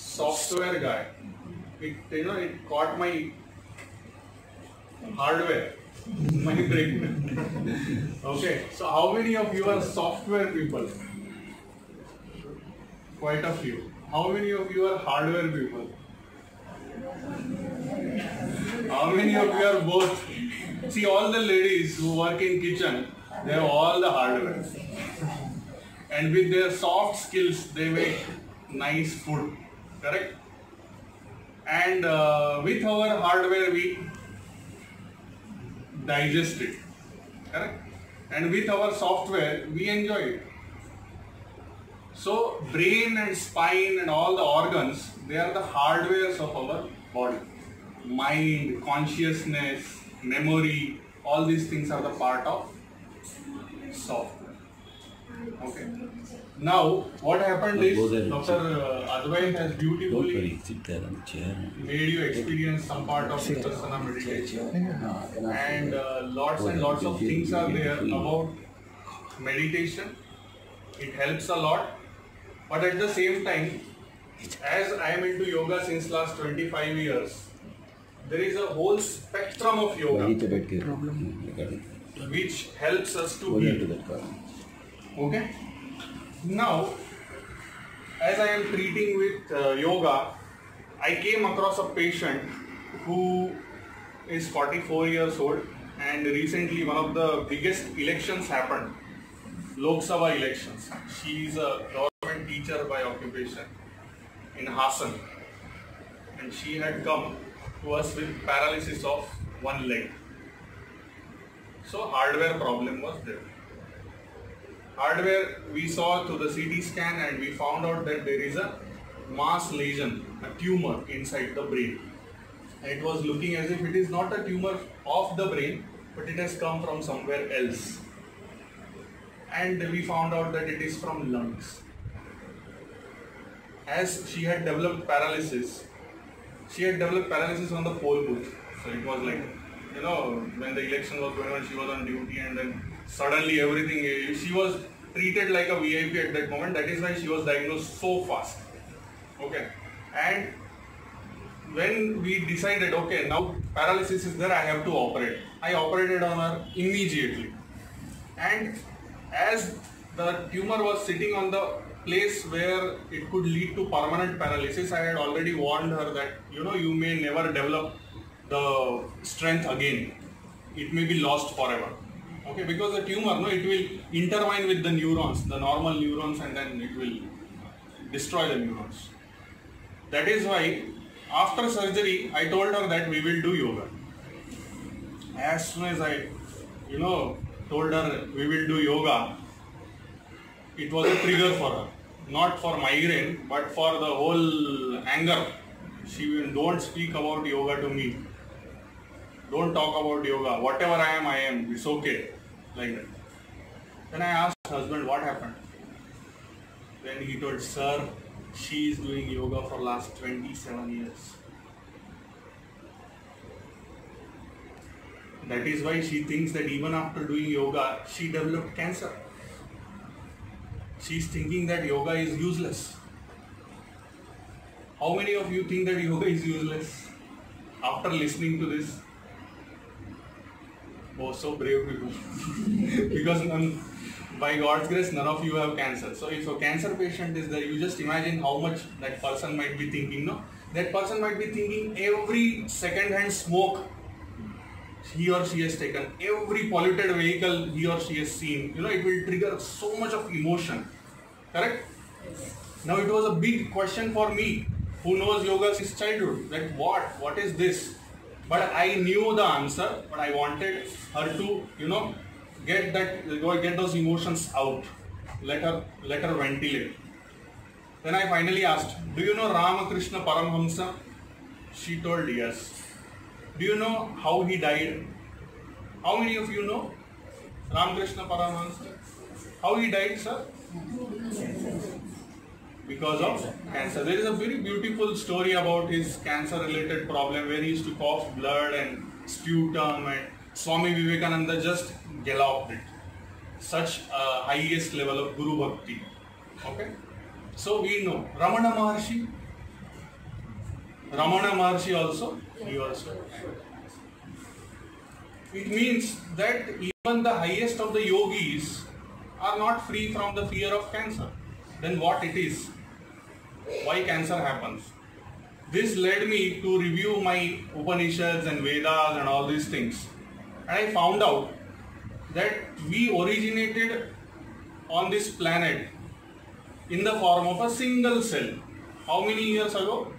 software guy. It caught my hardware, my brain. Okay, so how many of you are software people? Quite a few. How many of you are hardware people? How many of you are both? See, all the ladies who work in kitchen, they have all the hardware. And with their soft skills, they make nice food. Correct? And with our hardware, we digest it. Correct? And with our software, we enjoy it. So, brain and spine and all the organs, they are the hardwares of our body. Mind, consciousness, memory, all these things are the part of software. Okay. Now, what happened is, Dr. Advait has beautifully made you experience some part of Vipassana meditation. And lots of things are there about meditation. It helps a lot. But at the same time, as I am into yoga since last 25 years, there is a whole spectrum of yoga which helps us to heal. Okay? Now, as I am treating with yoga, I came across a patient who is 44 years old, and recently one of the biggest elections happened, Lok Sabha elections. She is a government teacher by occupation in Hassan, and she had come to us with paralysis of one leg. So hardware problem was there. Hardware, we saw to the CT scan and we found out that there is a mass lesion, a tumor inside the brain. And it was looking as if it is not a tumor of the brain, but it has come from somewhere else. And we found out that it is from lungs. As she had developed paralysis on the poll booth. So it was like, when the election was going on, she was on duty, and then suddenly everything, she was treated like a VIP at that moment. That is why she was diagnosed so fast. Okay. And when we decided, okay, now paralysis is there, I have to operate. I operated on her immediately. And as the tumor was sitting on the place where it could lead to permanent paralysis, I had already warned her that, you may never develop the strength again. It may be lost forever. Okay, because the tumor, it will intertwine with the neurons, the normal neurons, and then it will destroy the neurons. That is why, after surgery, I told her that we will do yoga. As soon as I, told her we will do yoga, it was a trigger for her. Not for migraine, but for the whole anger. She will, don't speak about yoga to me. Don't talk about yoga. Whatever I am. It's okay. Like that. Then I asked husband, what happened? Then he told, sir, she is doing yoga for last 27 years. That is why she thinks that even after doing yoga, she developed cancer. She is thinking that yoga is useless. How many of you think that yoga is useless after listening to this? Oh, so brave people. Because by God's grace, none of you have cancer. So if a cancer patient is there, you just imagine how much that person might be thinking. No? That person might be thinking every second-hand smoke he or she has taken, every polluted vehicle he or she has seen, it will trigger so much of emotion. Correct? Yes. Now it was a big question for me, who knows yoga since childhood, that what is this? But I knew the answer, but I wanted her to, get those emotions out. Let her ventilate. Then I finally asked, do you know Ramakrishna Paramhamsa? She told yes. Do you know how he died? How many of you know Ramakrishna Paramhamsa? How he died, sir? Because of cancer. There is a very beautiful story about his cancer-related problem where he used to cough blood and sputum, and Swami Vivekananda just galloped it. Such a highest level of Guru Bhakti. Okay? So we know Ramana Maharshi, Ramana Maharshi also, he also. It means that even the highest of the yogis are not free from the fear of cancer. Then what it is? Why cancer happens? This led me to review my Upanishads and Vedas and all these things. And I found out that we originated on this planet in the form of a single cell. How many years ago?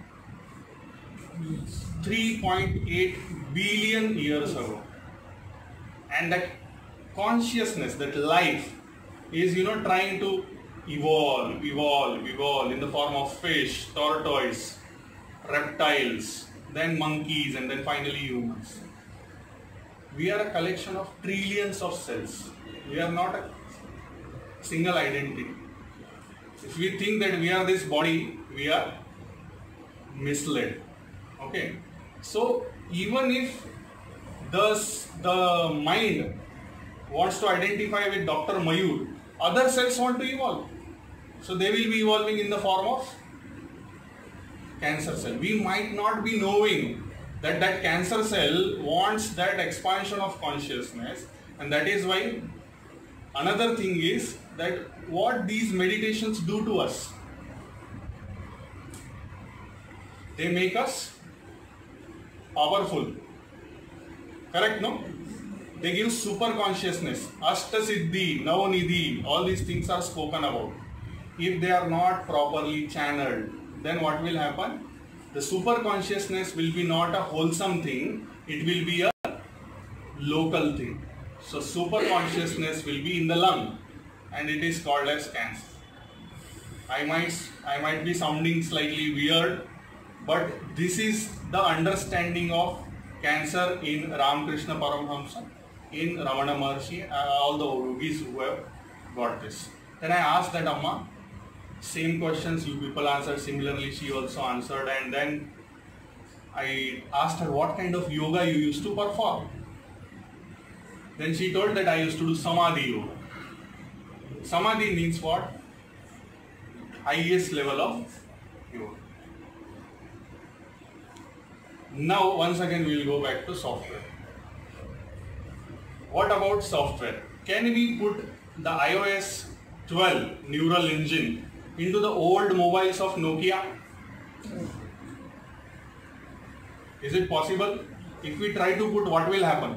3.8 billion years ago. And that consciousness, that life is, trying to evolve in the form of fish, tortoise, reptiles, then monkeys, and then finally humans. We are a collection of trillions of cells. We are not a single identity. If we think that we are this body, we are misled. Okay. So even if the mind wants to identify with Dr. Mayur, other cells want to evolve. So they will be evolving in the form of cancer cell. We might not be knowing that that cancer cell wants that expansion of consciousness, and that is why another thing is that what these meditations do to us. They make us powerful. Correct, no? They give super consciousness. Ashta Siddhi, Navnidhi, all these things are spoken about. If they are not properly channeled, then what will happen? The super consciousness will be not a wholesome thing, it will be a local thing. So super consciousness will be in the lung and it is called as cancer. I might be sounding slightly weird, but this is the understanding of cancer in Ramakrishna Paramhamsa, in Ramana Maharshi, all the yogis who have got this. Then I asked that Amma, same questions you people answered similarly, she also answered, and then I asked her what kind of yoga you used to perform. Then she told that I used to do Samadhi yoga. Samadhi means what? Highest level of yoga. Now once again we will go back to software. What about software? Can we put the iOS 12 neural engine into the old mobiles of Nokia? Is it possible? If we try to put, what will happen?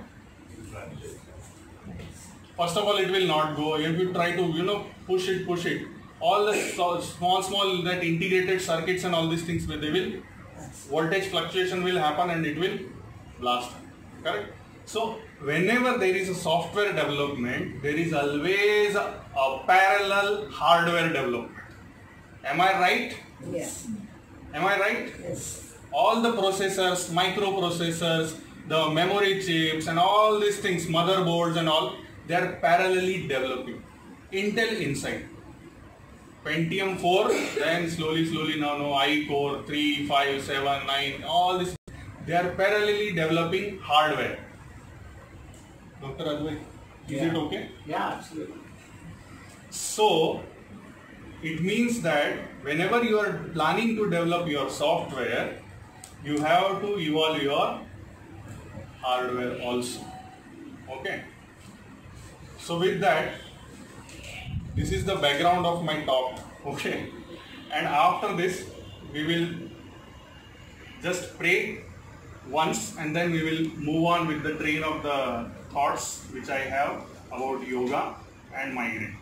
First of all, it will not go. If you try to, push it. All the small that integrated circuits and all these things, they will, voltage fluctuation will happen and it will blast. Correct? So, whenever there is a software development, there is always a parallel hardware development. Am I right? Yes. Am I right? Yes. All the processors, microprocessors, the memory chips and all these things, motherboards and all, they are parallelly developing. Intel inside. Pentium 4, then slowly now I-Core 3, 5, 7, 9, all this. They are parallelly developing hardware. Dr. Advait, is it okay? Yeah, absolutely. So, it means that whenever you are planning to develop your software, you have to evolve your hardware also. Okay. So with that, this is the background of my talk. Okay. And after this, we will just pray once and then we will move on with the train of the thoughts which I have about yoga and migraine.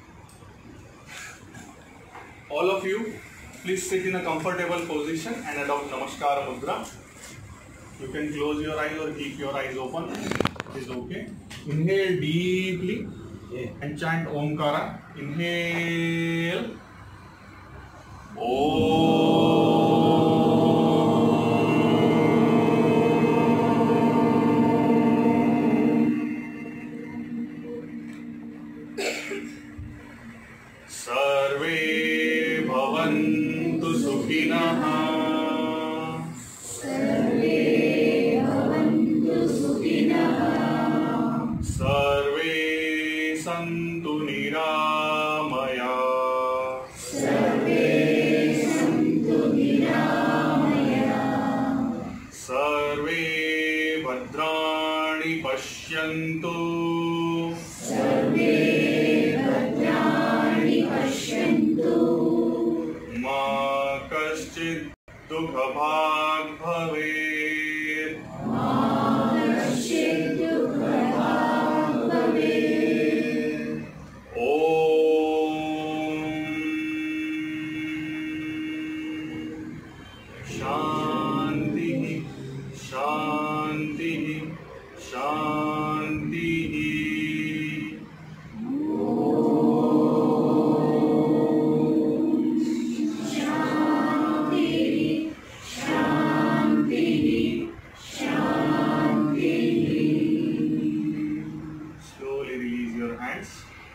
All of you, please sit in a comfortable position and adopt Namaskara Mudra. You can close your eyes or keep your eyes open. It is okay. Inhale deeply and chant Omkara. Inhale. Om. Sarve bhavantu sukhinah. Sarve bhavantu sukhinah. Sarve santu niramaya. Sarve santu niramaya. पश्यन्तु सर्वे भद्राणि पश्यन्तु मा कश्चित् दुःखभाग् भवेत् मा कश्चित् दुःखभाग् भवेत् ॐ शान्तिः शान्तिः शान्तिः Slowly release your hands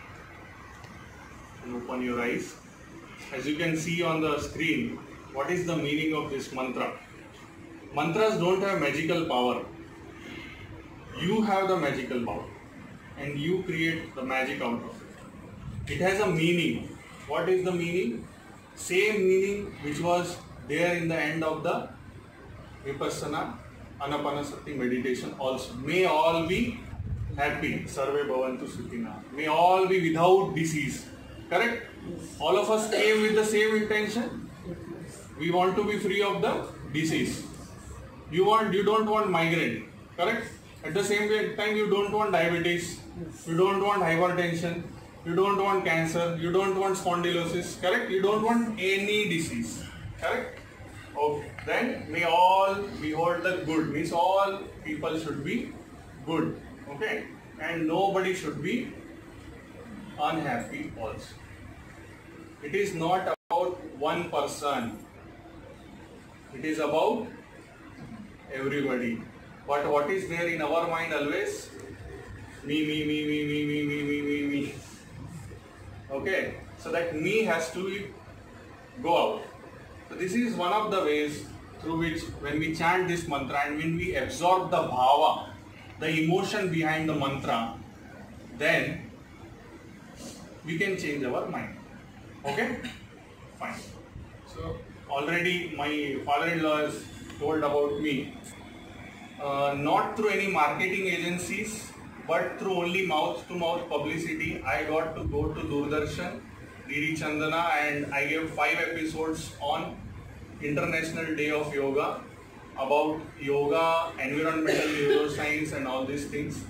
and open your eyes. As you can see on the screen, what is the meaning of this mantra? Mantras don't have magical power. You have the magical power and you create the magic out of it. It has a meaning. What is the meaning? Same meaning which was there in the end of the Vipassana Anapanasati meditation also. May all be happy. Sarve bhavantu sukhina. May all be without disease. Correct? All of us came with the same intention. We want to be free of the disease. You don't want migraine. Correct? At the same time, you don't want diabetes. You don't want hypertension. You don't want cancer. You don't want spondylosis. Correct? You don't want any disease. Correct? Okay. Then may all behold the good. Means all people should be good. Okay? And nobody should be unhappy also. It is not about one person. It is about everybody. But what is there in our mind always? Me, me, me, me, me, me, me, me, me, me. Okay? So that me has to go out. So this is one of the ways through which when we chant this mantra and when we absorb the bhava, the emotion behind the mantra, then we can change our mind. Okay? Fine. So already my father-in-law has told about me. Not through any marketing agencies, but through only mouth-to-mouth publicity, I got to go to Doordarshan, DD Chandana, and I gave 5 episodes on International Day of Yoga, about yoga, environmental neuroscience and all these things.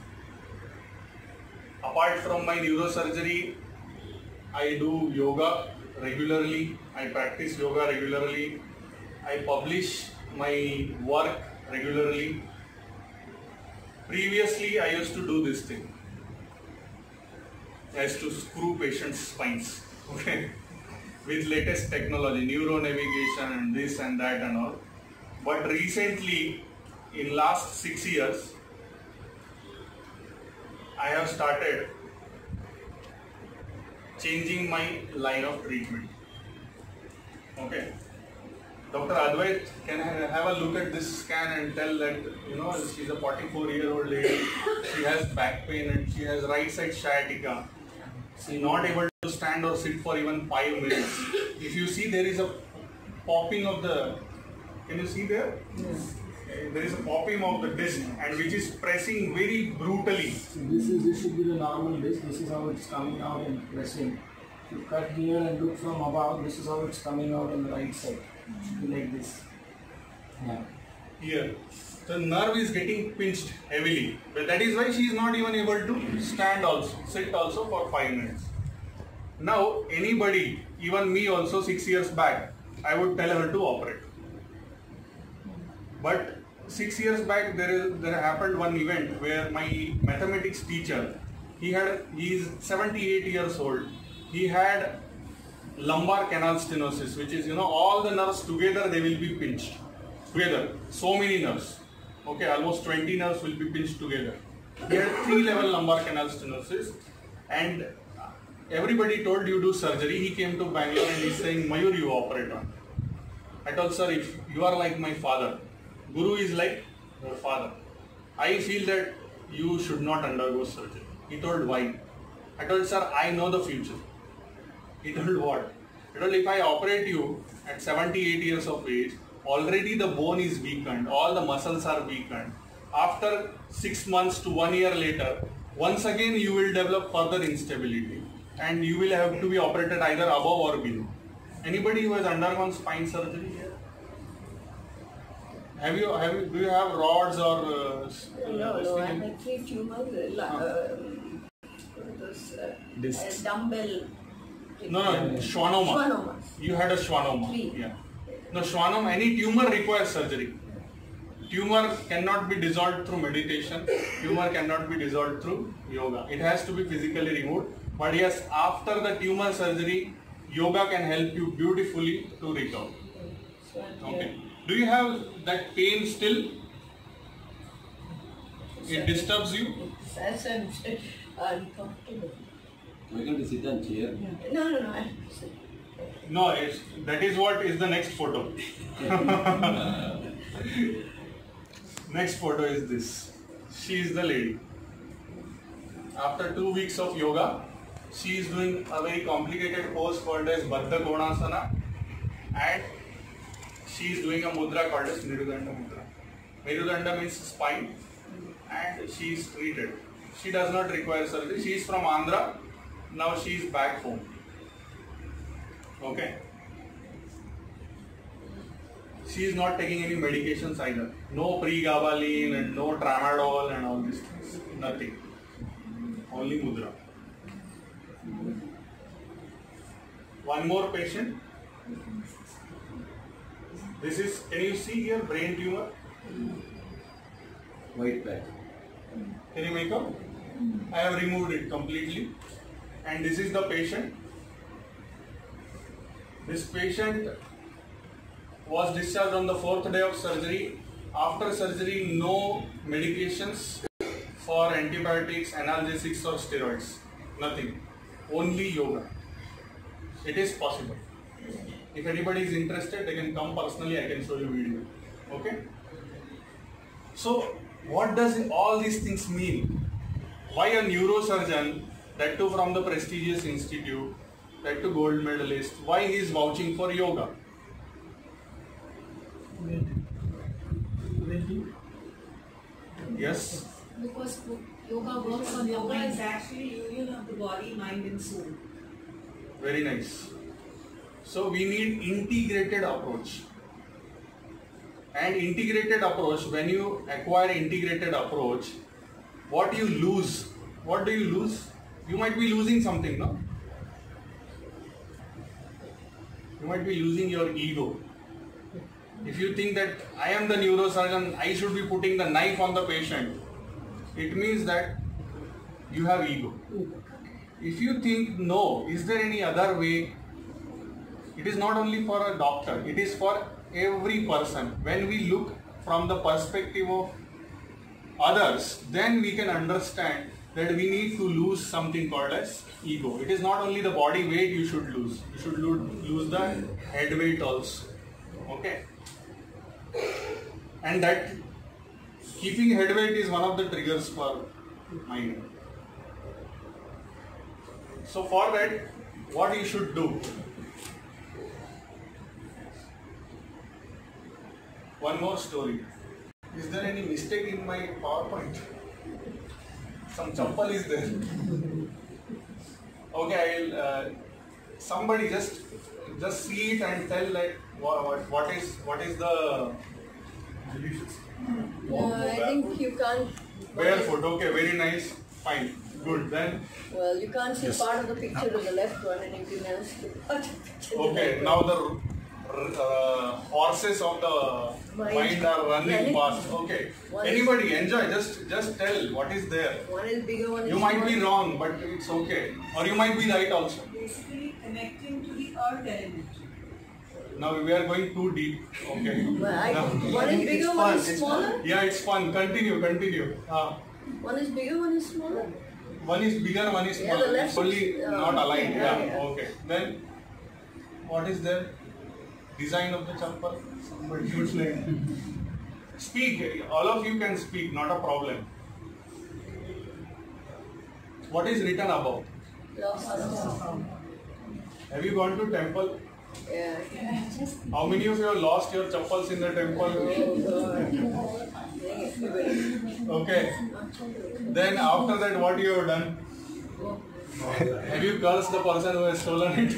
Apart from my neurosurgery, I do yoga regularly, I practice yoga regularly, I publish my work regularly. Previously, I used to do this thing. I used to screw patients' spines, okay, with latest technology, neuro navigation and this and that and all. But recently, in last 6 years, I have started changing my line of treatment. Okay. Dr. Advait can have a look at this scan and tell that, you know, she's a 44-year-old lady, she has back pain and she has right side sciatica. She's not able to stand or sit for even 5 minutes. If you see, there is a popping of the, can you see there? Yes. There is a popping of the disc and which is pressing very brutally. So this should be the normal disc. This is how it's coming out and pressing. If you cut here and look from above, this is how it's coming out on the right side. It should be like this. Yeah. Here, the nerve is getting pinched heavily. But that is why she is not even able to stand also, sit also for 5 minutes. Now, anybody, even me also 6 years back, I would tell her to operate. But 6 years back, there happened one event where my mathematics teacher, he is 78 years old. He had lumbar canal stenosis, which is, you know, all the nerves together, they will be pinched together. So many nerves. Okay, almost 20 nerves will be pinched together. He had 3-level lumbar canal stenosis, and everybody told you do surgery. He came to Bangalore and he's saying, Mayur, you operate on. I told, sir, if you are like my father, Guru is like your father, I feel that you should not undergo surgery. He told, why? I told, sir, I know the future. He told, what? He told, if I operate you at 78 years of age, already the bone is weakened, all the muscles are weakened. after 6 months to 1 year later, once again you will develop further instability and you will have to be operated either above or below. Anybody who has undergone spine surgery here? Do you have rods or No, I had 3 tumors, dumbbell. No, schwannoma. Schwannomas. You had a schwannoma. 3. Yeah. No, schwannoma, any tumor requires surgery. Tumor cannot be dissolved through meditation. Tumor cannot be dissolved through yoga. It has to be physically removed. But yes, after the tumor surgery, yoga can help you beautifully to recover. Okay. Do you have that pain still? It disturbs you? It's uncomfortable. Why can't you sit on chair? No, I have to sit. No, that is what is the next photo. Next photo is this. She is the lady. After 2 weeks of yoga, she is doing a very complicated pose called as Baddha Konasana, and she is doing a mudra called as Nirudanda Mudra. Nirudanda means spine, and she is treated. She does not require surgery. She is from Andhra. Now she is back home. Okay. She is not taking any medications either. No pregabalin and no tramadol and all these things. Nothing. Only mudra. One more patient. This is, can you see here, brain tumor? White patch. Can you make out? I have removed it completely. And this is the patient. This patient was discharged on the 4th day of surgery. After surgery, no medications for antibiotics, analgesics or steroids. Nothing. Only yoga. It is possible. If anybody is interested, they can come personally. I can show you video. Okay? So, what does all these things mean? Why a neurosurgeon, that too from the prestigious institute, that too gold medalist, why he is vouching for yoga? Yes? Because yoga works on your mind. Yoga is actually union of the body, mind and soul. Very nice. So we need integrated approach. And integrated approach, when you acquire integrated approach, what you lose? What do you lose? You might be losing something, no? You might be losing your ego. If you think that I am the neurosurgeon, I should be putting the knife on the patient, it means that you have ego. If you think, no, is there any other way? It is not only for a doctor, it is for every person. When we look from the perspective of others, then we can understand that we need to lose something called as ego. It is not only the body weight you should lose, you should lose the head weight also. Okay? And that keeping head weight is one of the triggers for migraine. So for that, what you should do? One more story. Is there any mistake in my PowerPoint? Some chappal is there. Okay, I'll somebody just see it and tell like what is the. I think you can't. Barefoot. Okay, very nice. Fine. Good. Then. Well, you can't see part of the picture of the left one, and you can see part of the picture. Okay. Now the horses of the mind are running past. Okay. Anybody enjoy? Just tell what is there. One is bigger, one is You might be wrong, but it's okay. Or you might be right also. Basically connecting to the earth element. Now we are going too deep. Okay. One is bigger, one is smaller. Yeah, it's fun. Continue. One is bigger, one is smaller. One is bigger, one is Yeah, smaller. the left It's only is, not aligned. yeah. Yeah. Okay. Then what is there? Design of the chappal. Somebody should like speak. All of you can speak. Not a problem. What is written above? Have you gone to temple? Yeah. How many of you have lost your chappals in the temple? Oh God. Everybody. Okay. Then after that, what you have done? Have you cursed the person who has stolen it?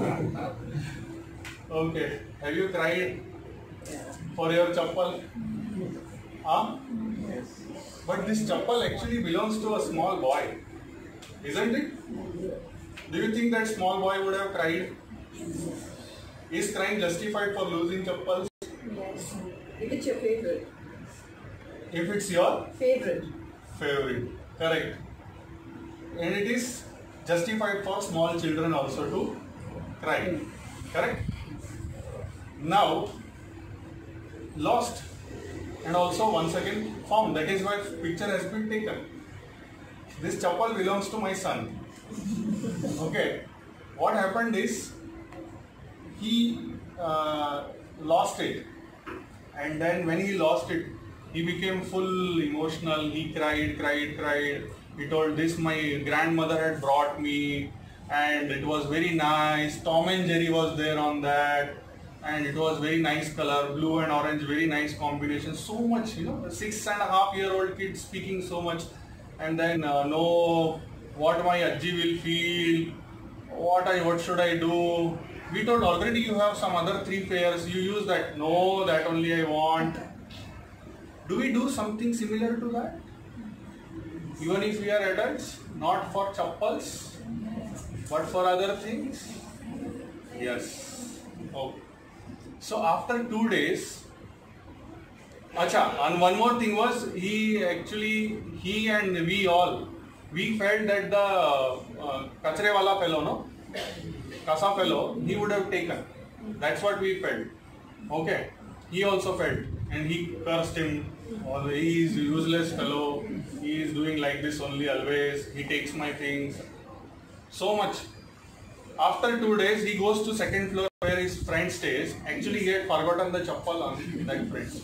Okay. Have you cried for your chappal? Huh? But this chappal actually belongs to a small boy, isn't it? Do you think that small boy would have cried? Is crying justified for losing chappals? Yes. If it's your favorite. If it's your Favorite. favorite, correct. And it is justified for small children also to cry, correct? Now, lost and also once again found. That is why picture has been taken. This chappal belongs to my son. Okay. What happened is he lost it, and then when he lost it, he became full emotional. He cried. He told this my grandmother had brought me, and it was very nice. Tom and Jerry was there on that, and it was very nice color, blue and orange, very nice combination. So much, you know, the 6.5-year-old kid speaking so much, and then no, what my Ajji will feel, what should I do? We told already you have some other 3 pairs. You use that. No, that only I want. Do we do something similar to that? Even if we are adults, not for chappals, but for other things? Yes. Okay. So after 2 days, and one more thing was, he and we felt that the kachre wala fellow, no? Kasa fellow, he would have taken. That's what we felt. Okay. He also felt, and he cursed him. He is useless fellow. He is doing like this only always. He takes my things. So much. After 2 days, he goes to 2nd floor where his friend stays. Actually, he had forgotten the chappal on that friend.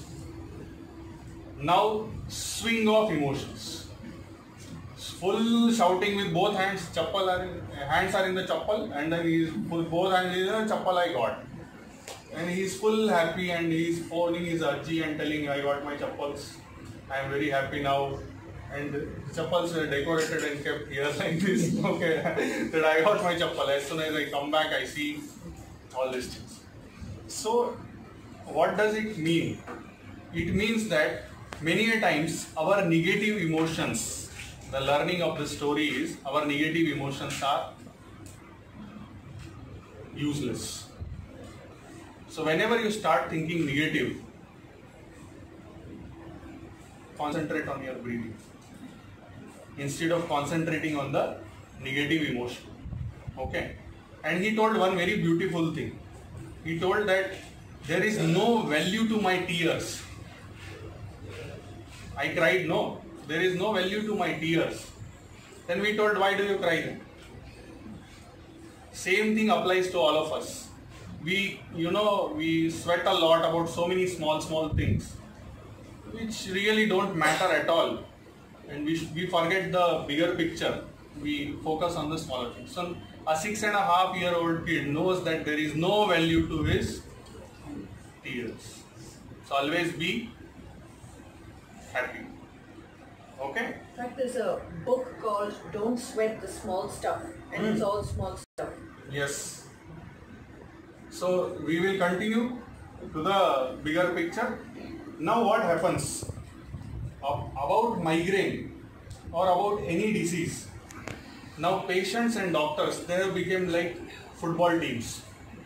Now, swing of emotions. Full shouting with both hands. Hands are in the chappal, and then he is both hands in the chappal I got. And he is full happy, and he is phoning his Ajji and telling, I got my chappals. I am very happy now. And the chappals were decorated and kept here like this. Okay, that I got my chappal. As soon as I come back, I see all these things. So, what does it mean? It means that many a times our negative emotions, the learning of the story is, our negative emotions are useless. So whenever you start thinking negative, concentrate on your breathing instead of concentrating on the negative emotion. Okay. And he told one very beautiful thing. He told that there is no value to my tears. I cried, no. There is no value to my tears. Then we told, why do you cry then? Same thing applies to all of us. We sweat a lot about so many small things which really don't matter at all, and we forget the bigger picture. We focus on the smaller things. So a 6.5-year-old kid knows that there is no value to his tears. So always be happy. Okay? In fact, there's a book called Don't Sweat the Small Stuff, and it's all small stuff. Yes. So we will continue to the bigger picture. Now what happens about migraine or about any disease? Now patients and doctors, they have become like football teams,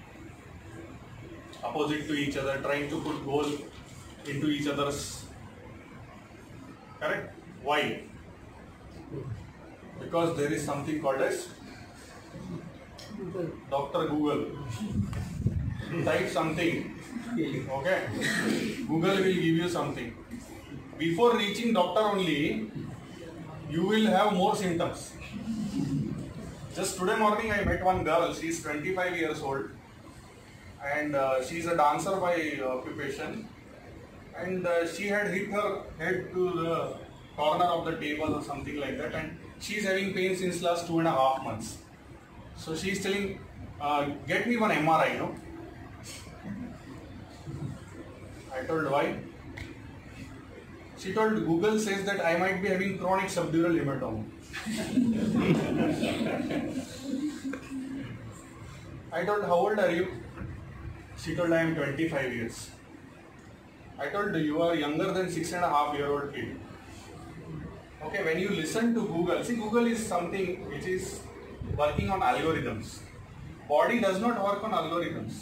opposite to each other, trying to put goal into each other's. Correct? Why? Because there is something called as Dr. Google. Type something. Okay? Google will give you something. Before reaching doctor only, you will have more symptoms. Just today morning I met one girl. She is 25 years old, and she is a dancer by occupation, and she had hit her head to the corner of the table or something like that, and she is having pain since last 2.5 months. So she is telling, get me one MRI, no? I told why. She told Google says that I might be having chronic subdural hematoma. I told, how old are you? She told, I am 25 years. I told, you are younger than 6.5-year-old kid. Okay, when you listen to Google, see, Google is something which is working on algorithms. Body does not work on algorithms.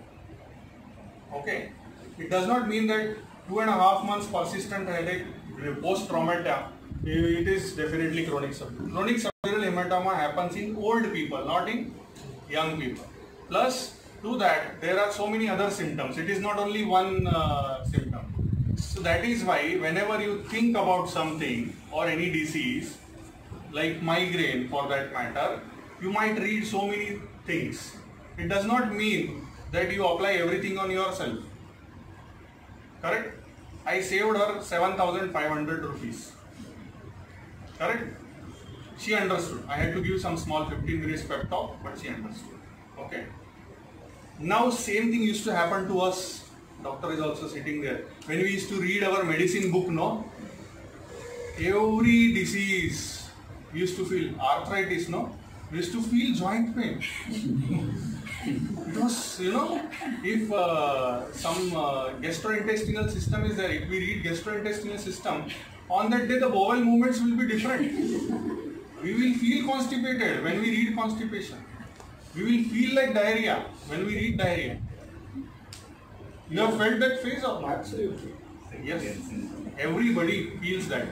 Okay, it does not mean that 2.5 months persistent headache post-traumatic, it is definitely chronic subdural. Chronic subdural hematoma happens in old people, not in young people. Plus, to that, there are so many other symptoms. It is not only one symptom. So that is why whenever you think about something or any disease, like migraine for that matter, you might read so many things. It does not mean that you apply everything on yourself. Correct? I saved her 7,500 rupees. Correct? She understood. I had to give some small 15 minutes pep talk, but she understood. Okay? Now same thing used to happen to us. Doctor is also sitting there. When we used to read our medicine book, no? Every disease we used to feel. Arthritis, no? We used to feel joint pain. It was, you know, if some gastrointestinal system is there, if we read gastrointestinal system, on that day the bowel movements will be different. We will feel constipated when we read constipation. We will feel like diarrhea when we read diarrhea. You have felt that phase or not? Absolutely. Yes. Everybody feels that.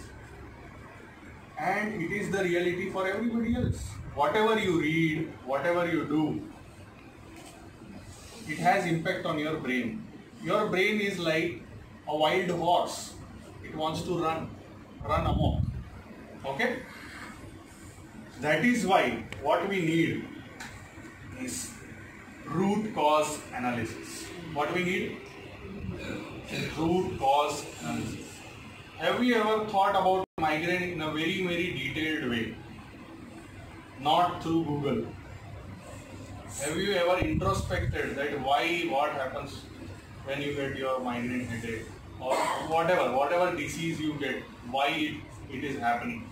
And it is the reality for everybody else. Whatever you read, whatever you do, it has impact on your brain. Your brain is like a wild horse. It wants to run amok. Okay? That is why what we need is root cause analysis. What we need? Root cause analysis. Have you ever thought about migraine in a very, very detailed way? Not through Google. Have you ever introspected that why, what happens when you get your migraine headache or whatever disease you get, why it is happening?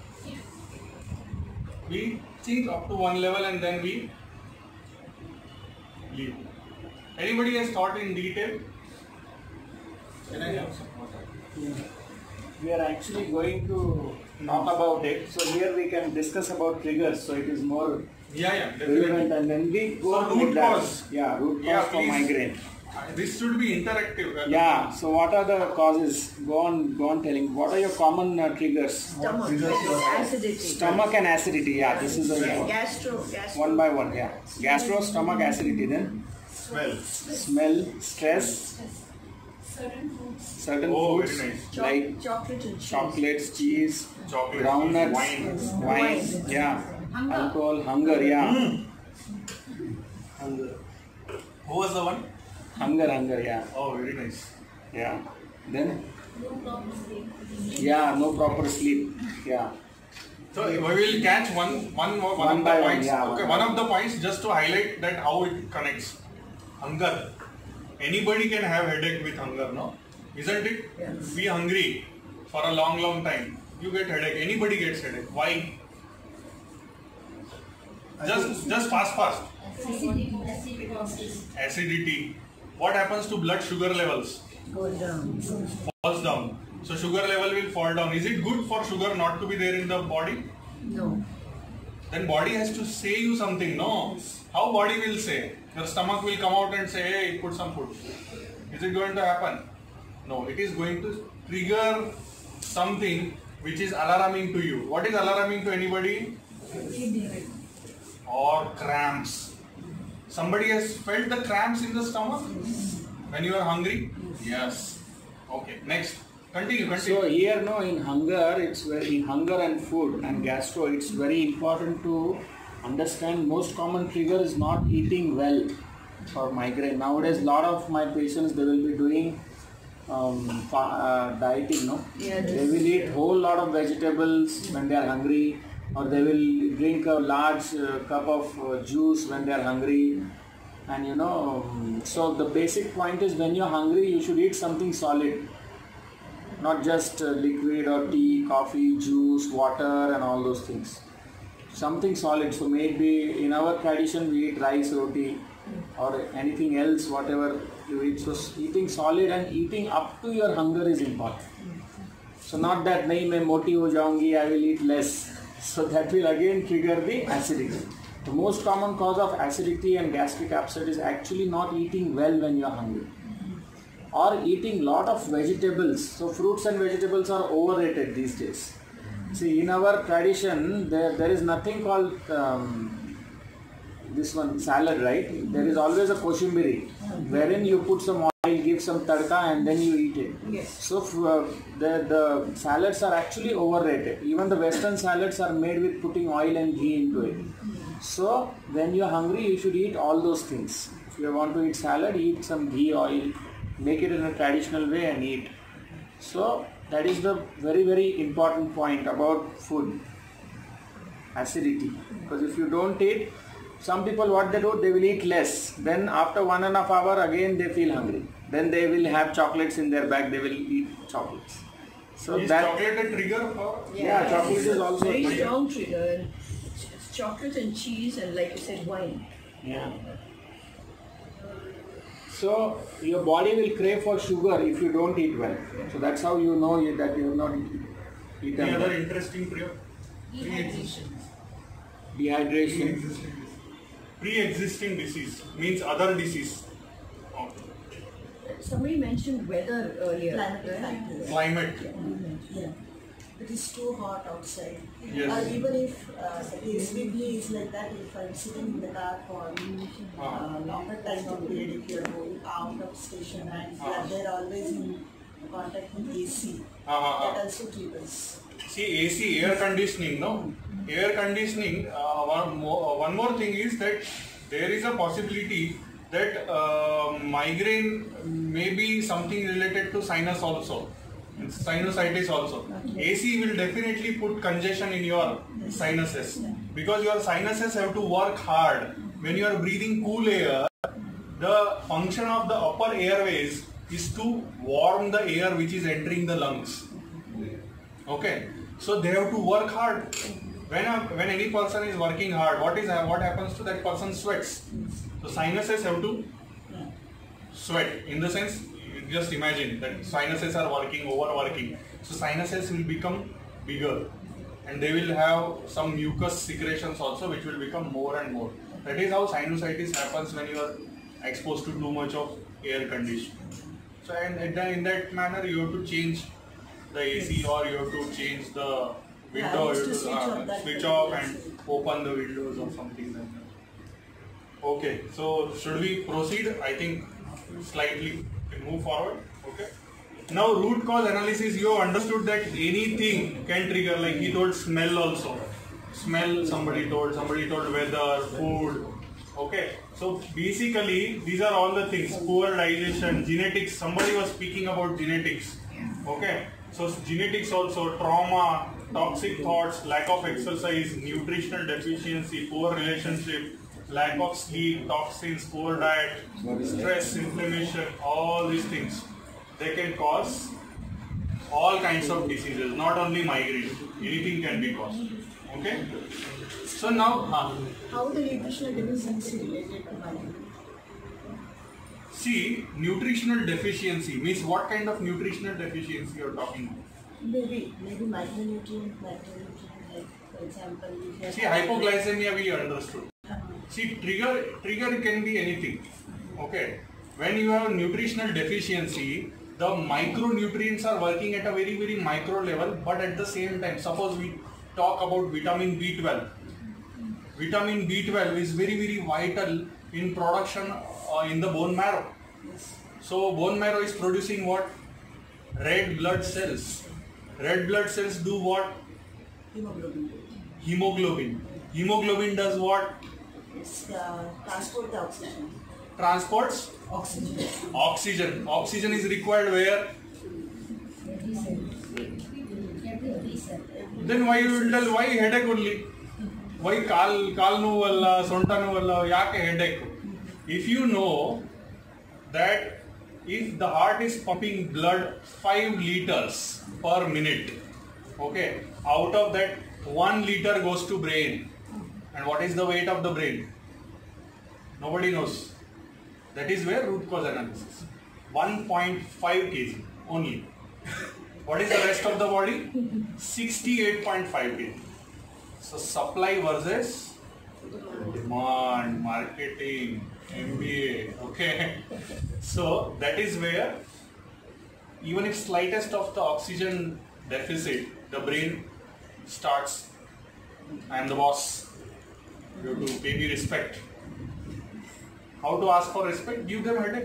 We think up to one level and then we leave. Anybody has thought in detail? Can I have some water? Yeah. We are actually going to talk about it. So here we can discuss about triggers. So it is more Definitely. relevant, and then we go So on root with that. cause. Yeah, root cause Yeah, for please. migraine. This should be interactive. Yeah. So what are the causes? Go on telling. What are your common triggers? Stomach, acidity. Stomach and acidity. Yeah, this is a Gastro. one by one. Yeah, gastro, stomach, acidity. Then smell, stress, certain Oh, foods very nice. like Chocolate and cheese. chocolates, cheese, Chocolate, groundnuts, wine. yeah, Hunger. alcohol, hunger, yeah, Who was the one? hunger, yeah, Oh, very nice. yeah. Then yeah, no proper sleep, yeah. So we will catch one of the by one, points. yeah, Okay, one one of the points just to highlight that how it connects. Hunger. Anybody can have headache with hunger, no? Isn't it? Yes. Be hungry for a long time. You get headache. Anybody gets headache. Why? Just fast. Acidity. What happens to blood sugar levels? Goes down. Falls down. So sugar level will fall down. Is it good for sugar not to be there in the body? No. Then body has to say you something, no? How body will say? Your stomach will come out and say, hey, put some food. Is it going to happen? No, it is going to trigger something which is alarming to you. What is alarming to anybody? Or cramps. Somebody has felt the cramps in the stomach when you are hungry? Yes. Okay, next. Continue. So here, no, in hunger, it's very hunger and food and gastro. It's very important to understand. Most common trigger is not eating well for migraine. Nowadays, lot of my patients, they will be doing dieting, no? Yeah, They will eat whole lot of vegetables when they are hungry, or they will drink a large cup of juice when they are hungry, And you know, so the basic point is when you're hungry, you should eat something solid. Not just liquid or tea, coffee, juice, water and all those things. Something solid. So maybe in our tradition we eat rice, roti or anything else, whatever you eat. So eating solid and eating up to your hunger is important. So not that nahi main moti ho jaungi, I will eat less. So that will again trigger the acidity. The most common cause of acidity and gastric upset is actually not eating well when you are hungry. Or eating lot of vegetables. So fruits and vegetables are overrated these days. See, in our tradition, there is nothing called this one salad, right? There is always a koshimbiri, wherein you put some oil, give some tadka, and then you eat it. Yes. So the salads are actually overrated. Even the Western salads are made with putting oil and ghee into it. So when you are hungry, you should eat all those things. If you want to eat salad, eat some ghee, oil, make it in a traditional way and eat. So that is the very, very important point about food, acidity. Because if you don't eat, some people what they do, they will eat less. Then after 1.5 hours again they feel hungry. Then they will have chocolates in their bag, they will eat chocolates. So is that chocolate a trigger for? yeah, chocolate is also a very trigger. strong trigger. It's chocolate and cheese and like you said, wine. Yeah. So your body will crave for sugar if you don't eat well. So that's how you know that you have not eaten Any well. other interesting Dehydration. Dehydration. pre-existing disease means other disease. Okay. Somebody mentioned weather earlier. Climate right? factors. Climate. Yeah. It is too hot outside. Yes. Or even if specifically it's like that, if I'm sitting in the car for longer time period, if you're going out of station and you are there always in contact with AC, that also triggers. See, AC, air conditioning, no? Air conditioning, one more thing is that there is a possibility that migraine may be something related to sinus also, sinusitis also. AC will definitely put congestion in your sinuses because your sinuses have to work hard. When you are breathing cool air, the function of the upper airways is to warm the air which is entering the lungs. Okay, so they have to work hard. When any person is working hard, what happens to that person? Sweats. So sinuses have to sweat. In the sense, you just imagine that sinuses are overworking. So sinuses will become bigger, and they will have some mucus secretions also, which will become more and more. That is how sinusitis happens when you are exposed to too much of air conditioning. So and in that manner, you have to change the AC, or you have to change the window, you have to switch off and open the windows or something like that. Okay, so should we proceed? I think slightly move forward. Okay. Now root cause analysis, you have understood that anything can trigger, like he told smell also. Smell, somebody told weather, food. Okay, so basically these are all the things. Poor digestion, genetics, somebody was speaking about genetics. Okay, so genetics also, trauma, toxic thoughts, lack of exercise, nutritional deficiency, poor relationship, lack of sleep, toxins, poor diet, stress, inflammation, all these things. They can cause all kinds of diseases, not only migraine. Anything can be caused. Okay? So now, How the nutritional deficiency related to migraine? see, nutritional deficiency means what kind of nutritional deficiency you are talking about? Maybe micronutrient, like for example, if you have See, hypoglycemia we understood. See, trigger can be anything. Okay. When you have nutritional deficiency, the micronutrients are working at a very, very micro level, but at the same time, suppose we talk about vitamin B12. Vitamin B12 is very, very vital in production in the bone marrow. So bone marrow is producing what? Red blood cells. Red blood cells do what? hemoglobin. Hemoglobin. Hemoglobin does what? It's transport the oxygen. Transports Oxygen. oxygen. Oxygen is required where? Then why you will tell why headache only? Why kaal novu alla, sonta novu alla, yake headache? if you know that if the heart is pumping blood 5 liters per minute, okay, out of that 1 liter goes to brain. And what is the weight of the brain? Nobody knows. That is where root cause analysis. 1.5 kg only. What is the rest of the body? 68.5 kg. So supply versus demand, marketing, MBA. Okay. So that is where even if slightest of the oxygen deficit, the brain starts, I am the boss. You have to pay me respect. How to ask for respect? Give them headache.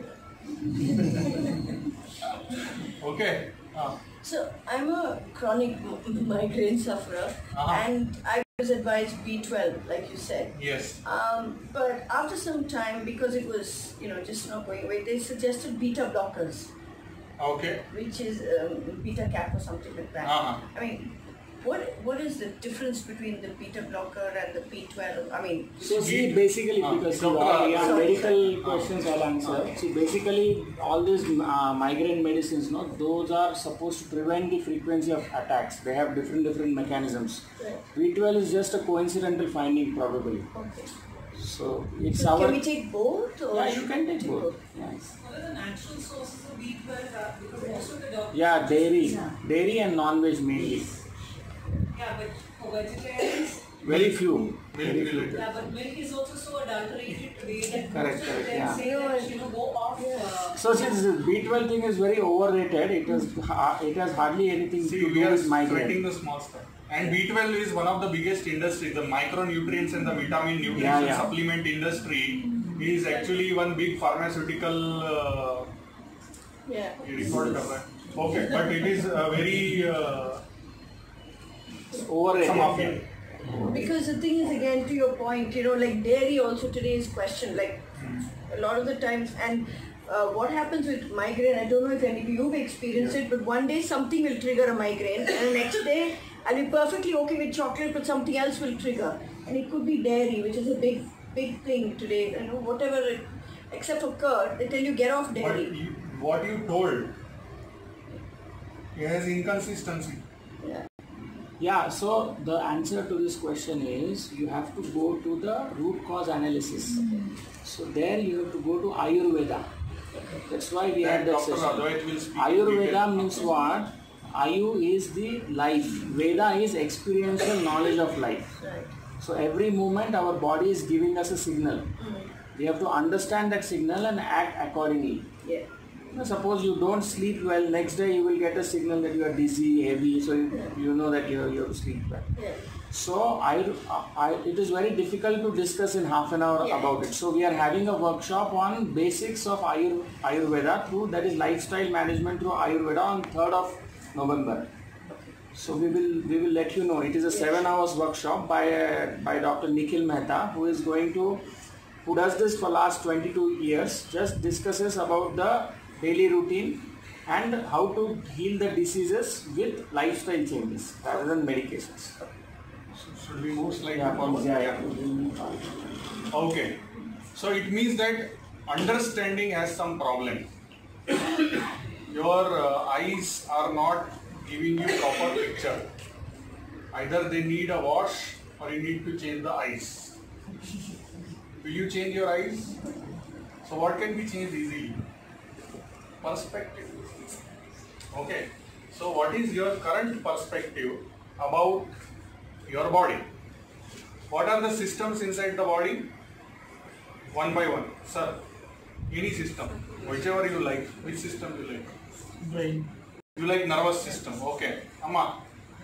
Okay. So I'm a chronic migraine sufferer, and I was advised B12, like you said. Yes. But after some time, because it was just not going away, they suggested beta blockers. Okay. Which is beta cap or something like that. I mean, what is the difference between the beta blocker and the B12? I mean, so see, basically, because medical questions I'll answer. See, basically, all these migraine medicines, no, those are supposed to prevent the frequency of attacks. They have different mechanisms. Right. B12 is just a coincidental finding, probably. Okay. So it's so our. Can we take both? Or yeah, you can take both. Yes. What are the natural sources of B12? Because most of the doctors. Yeah, dairy and non-veg mainly. Yeah, but for vegetarians. Very few. Yeah, but milk is also so adulterated today that Correct, most of them yeah. say that go off. So since the B12 thing is very overrated, it has hardly anything to do with migraine. Sweating the small stuff. And B12 is one of the biggest industries. The micronutrients and the vitamin nutrition supplement industry is actually one big pharmaceutical. Okay, but it is very overrated. Because the thing is, again, to your point, like dairy also today is questioned, like a lot of the times. And what happens with migraine, I don't know if any of you have experienced it, but one day something will trigger a migraine, and the next day I'll be perfectly okay with chocolate, but something else will trigger. And it could be dairy, which is a big thing today. Whatever, except for curd, they tell you get off dairy. But what you told, it has inconsistency. Yeah, so the answer to this question is you have to go to the root cause analysis. So there you have to go to Ayurveda. That's why we had that session. Ayurveda means what? Ayu is the life. Veda is experiential knowledge of life. So every moment our body is giving us a signal. We have to understand that signal and act accordingly. Suppose you don't sleep well, next day you will get a signal that you are dizzy, heavy, so you know that you have to sleep well. So it is very difficult to discuss in half an hour about it. So we are having a workshop on basics of Ayurveda that is lifestyle management through Ayurveda on 3rd of November. So we will let you know. It is a 7 hours workshop by Dr. Nikhil Mehta, who does this for last 22 years, just discusses about the daily routine and how to heal the diseases with lifestyle changes rather than medications. Should we move slightly forward? Okay. So it means that understanding has some problem. Your eyes are not giving you proper picture. Either they need a wash or you need to change the eyes. Will you change your eyes? So what can be changed easily? Perspective. Okay. So what is your current perspective about your body? What are the systems inside the body? One by one. Sir, any system, whichever you like. Which system you like? Brain. You like nervous system. Okay. Amma.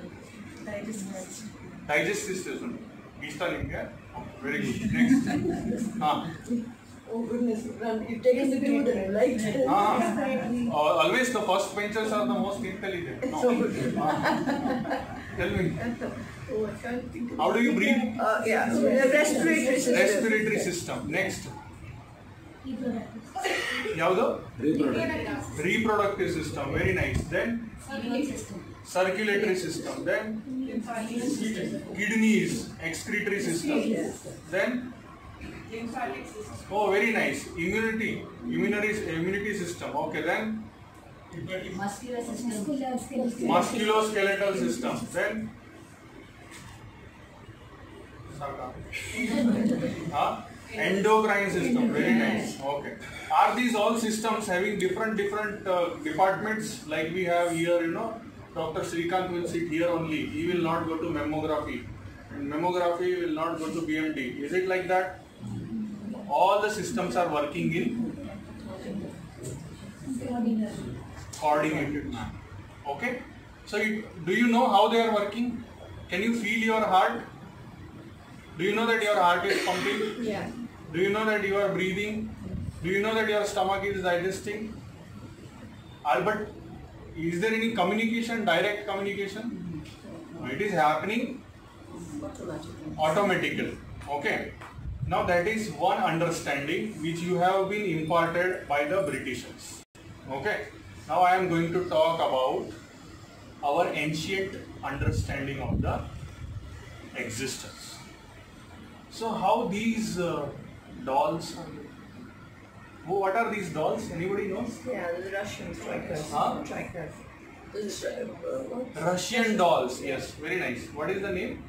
Digestive system. Very good. Next. Oh goodness, you've taken the two that I liked. Always the first benchers are the most intelligent. No. Tell me. Oh, I can't think of How do you breathe? So the respiratory system. Respiratory system. Next. Yaudo? Reproductive system. Very nice. Then? Circulatory system. Then? Kidneys. Excretory system. Then? Lymphatic system. Oh, very nice. Immunity system. Okay, then musculoskeletal system. Then endocrine system. Very nice. Okay. Are these all systems having different departments like we have here? You know, Dr. Srikanth will sit here only. He will not go to mammography. And mammography will not go to BMT. Is it like that? All the systems are working in coordinated manner. Okay? So, do you know how they are working? Can you feel your heart? Do you know that your heart is pumping? Yeah. Do you know that you are breathing? Do you know that your stomach is digesting? But is there any communication, direct communication? It is happening automatically. Okay. Now that is one understanding which you have been imparted by the Britishers. Okay. Now I am going to talk about our ancient understanding of the existence. So how these dolls are? What are these dolls? Anybody knows? Yeah, the Russian strikers. Huh? Strikers. This is, Russian dolls. Yes, very nice. What is the name?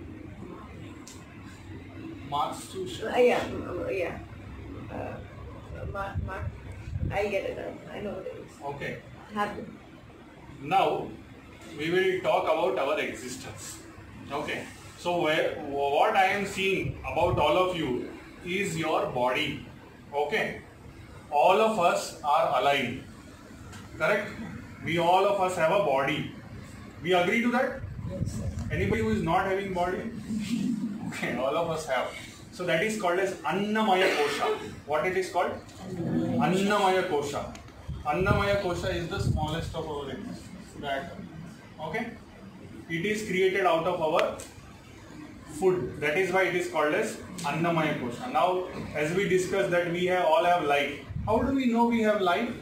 yeah. I get it. I know what it is. Okay. Happen. Now we will talk about our existence. Okay. So what I am seeing about all of you is your body. Okay. All of us are alive. Correct? We all of us have a body. We agree to that? Yes, sir. Anybody who is not having body? Okay, all of us have. So that is called as Annamaya Kosha. What it is called? Annamaya Kosha. Annamaya Kosha is the smallest of our existence. That. Okay? It is created out of our food. That is why it is called as Annamaya Kosha. Now, as we discussed that we all have life. How do we know we have life?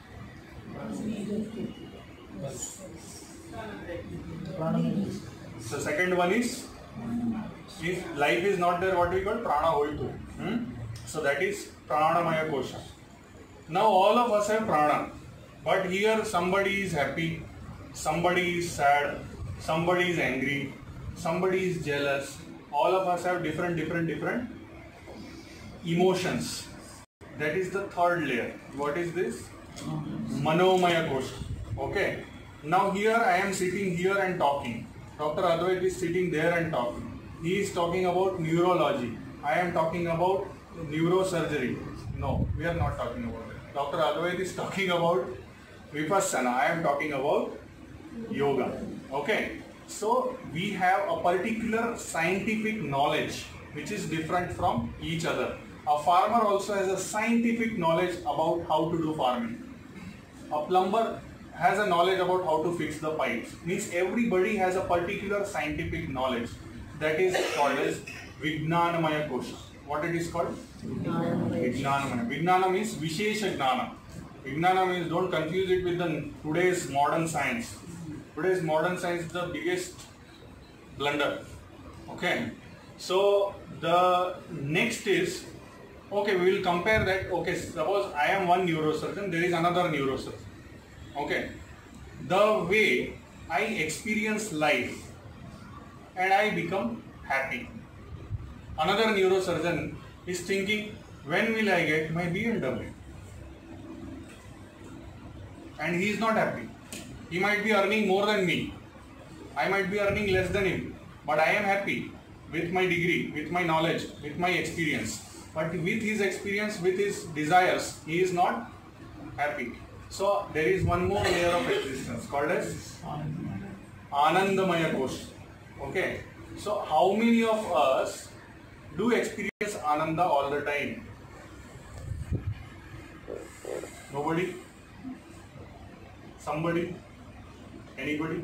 So second one is if life is not there, what we call prana hoitu. So that is pranamaya kosha. Now all of us have prana, but here somebody is happy, somebody is sad, somebody is angry, somebody is jealous. All of us have different emotions. That is the third layer. What is this? Manomaya kosha. Okay. Now here I am sitting here and talking. Dr. Advait is sitting there and talking. He is talking about neurology. I am talking about neurosurgery. No, we are not talking about it. Dr. Advait is talking about Vipassana. I am talking about yoga. Okay. So we have a particular scientific knowledge which is different from each other. A farmer also has a scientific knowledge about how to do farming. A plumber has a knowledge about how to fix the pipes. Means everybody has a particular scientific knowledge. That is called as Vijnanamaya Kosha. What it is called? Vijnanamaya. Vijnana means Vishesha Gnana. Vijnana means, don't confuse it with the today's modern science. Today's modern science is the biggest blunder. Okay. So the next is, okay, we will compare that. Okay, suppose I am one neurosurgeon, there is another neurosurgeon. Okay. The way I experience life and I become happy. Another neurosurgeon is thinking, when will I get my BMW? And he is not happy. He might be earning more than me. I might be earning less than him. But I am happy with my degree, with my knowledge, with my experience. But with his experience, with his desires, he is not happy. So there is one more layer of existence called as Anandamaya Kosha. Okay. So how many of us do experience Ananda all the time? Nobody? Somebody? Anybody?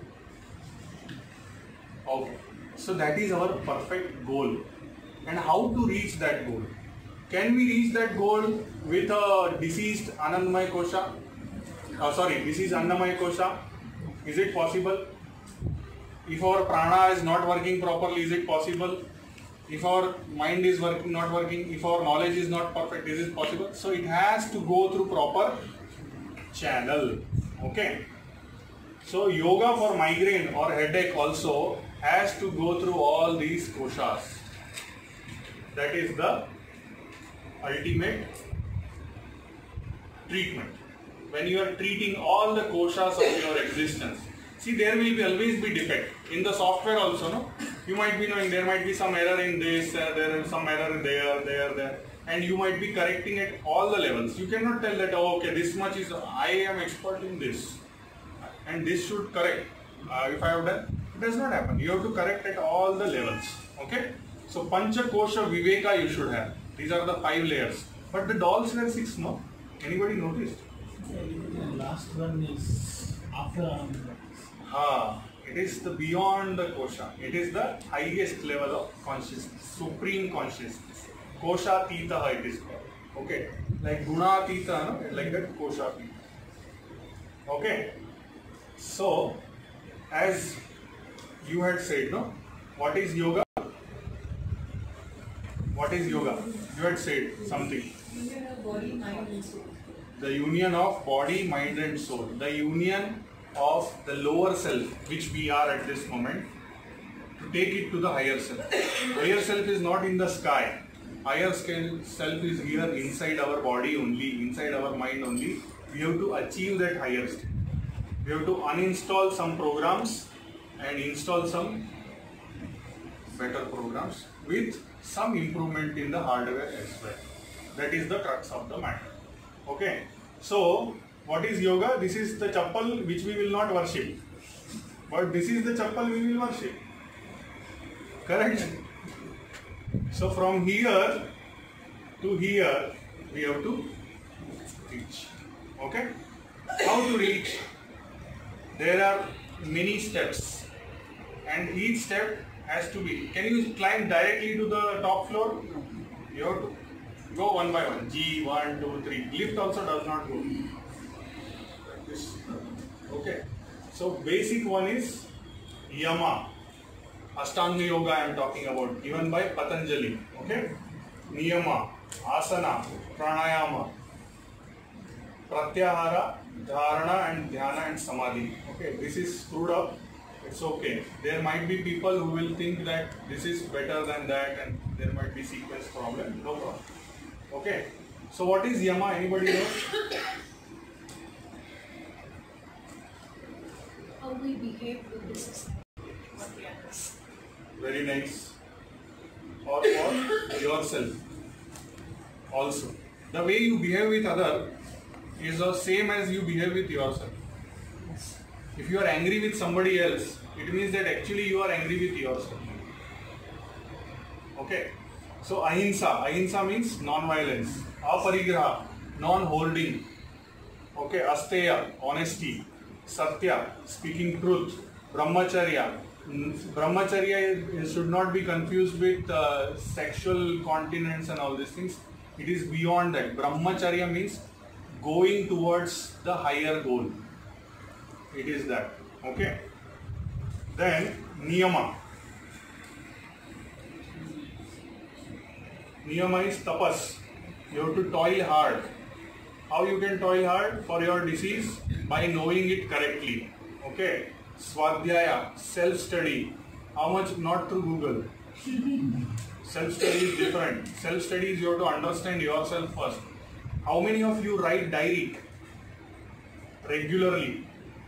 Okay. So that is our perfect goal. And how to reach that goal? Can we reach that goal with a diseased Anandamaya Kosha? Diseased Annamaya Kosha? Is it possible? If our prana is not working properly, is it possible? if our mind is not working, if our knowledge is not perfect, is it possible? So it has to go through proper channel. Okay. So yoga for migraine or headache also has to go through all these koshas. That is the ultimate treatment. When you are treating all the koshas of your existence. See, there will always be defect. In the software also, no? You might be knowing there might be some error in this, there is some error there. And you might be correcting at all the levels. You cannot tell that, oh, okay, this much is, I am expert in this. And this should correct. If I have done, it does not happen. You have to correct at all the levels. Okay? So, Pancha Kosha Viveka you should have. These are the 5 layers. But the dolls were 6, no? Anybody noticed? The last one is after. It is the beyond the kosha. It is the highest level of consciousness, supreme consciousness. Kosha Tita it is called. Okay, like Guna Tita, no? Like that Kosha Tita. Okay, so as you had said, no? What is yoga? What is yoga? You had said something. Union of body, mind and soul. The union of body, mind and soul. The union of the lower self, which we are at this moment, to take it to the higher self. Higher self is not in the sky. Higher self is here inside our body only, inside our mind only. We have to achieve that higher state. We have to uninstall some programs and install some better programs with some improvement in the hardware as well. That is the crux of the matter. Okay. So, what is yoga? This is the chappal which we will not worship. But this is the chappal we will worship. Correct? So, from here to here, we have to reach. Okay? How to reach? There are many steps. And each step has to be. Can you climb directly to the top floor? You have to go one by one. G, 1, 2, 3. Lift also does not go. Okay, so basic one is Yama, Ashtanga Yoga I am talking about, given by Patanjali. Okay, Niyama, Asana, Pranayama, Pratyahara, Dharana and Dhyana and Samadhi. Okay, this is screwed up. It's okay. There might be people who will think that this is better than that and there might be sequence problem. No problem. Okay, so what is Yama? Anybody know? How we behave with the society. What we understand. Very nice. Or for yourself also. The way you behave with other is the same as you behave with yourself. If you are angry with somebody else, it means that actually you are angry with yourself. Okay. So ahimsa. Ahimsa means non-violence. Aparigraha, non-holding. Okay. Asteya, honesty. Satya, speaking truth. Brahmacharya. Brahmacharya should not be confused with sexual continence and all these things. It is beyond that. Brahmacharya means going towards the higher goal. It is that. Okay. Then Niyama. Niyama is tapas. You have to toil hard. How you can toil hard for your disease? By knowing it correctly. Okay. Swadhyaya, self-study. How much? Not through Google. Self-study is different. Self-study is you have to understand yourself first. How many of you write diary? Regularly.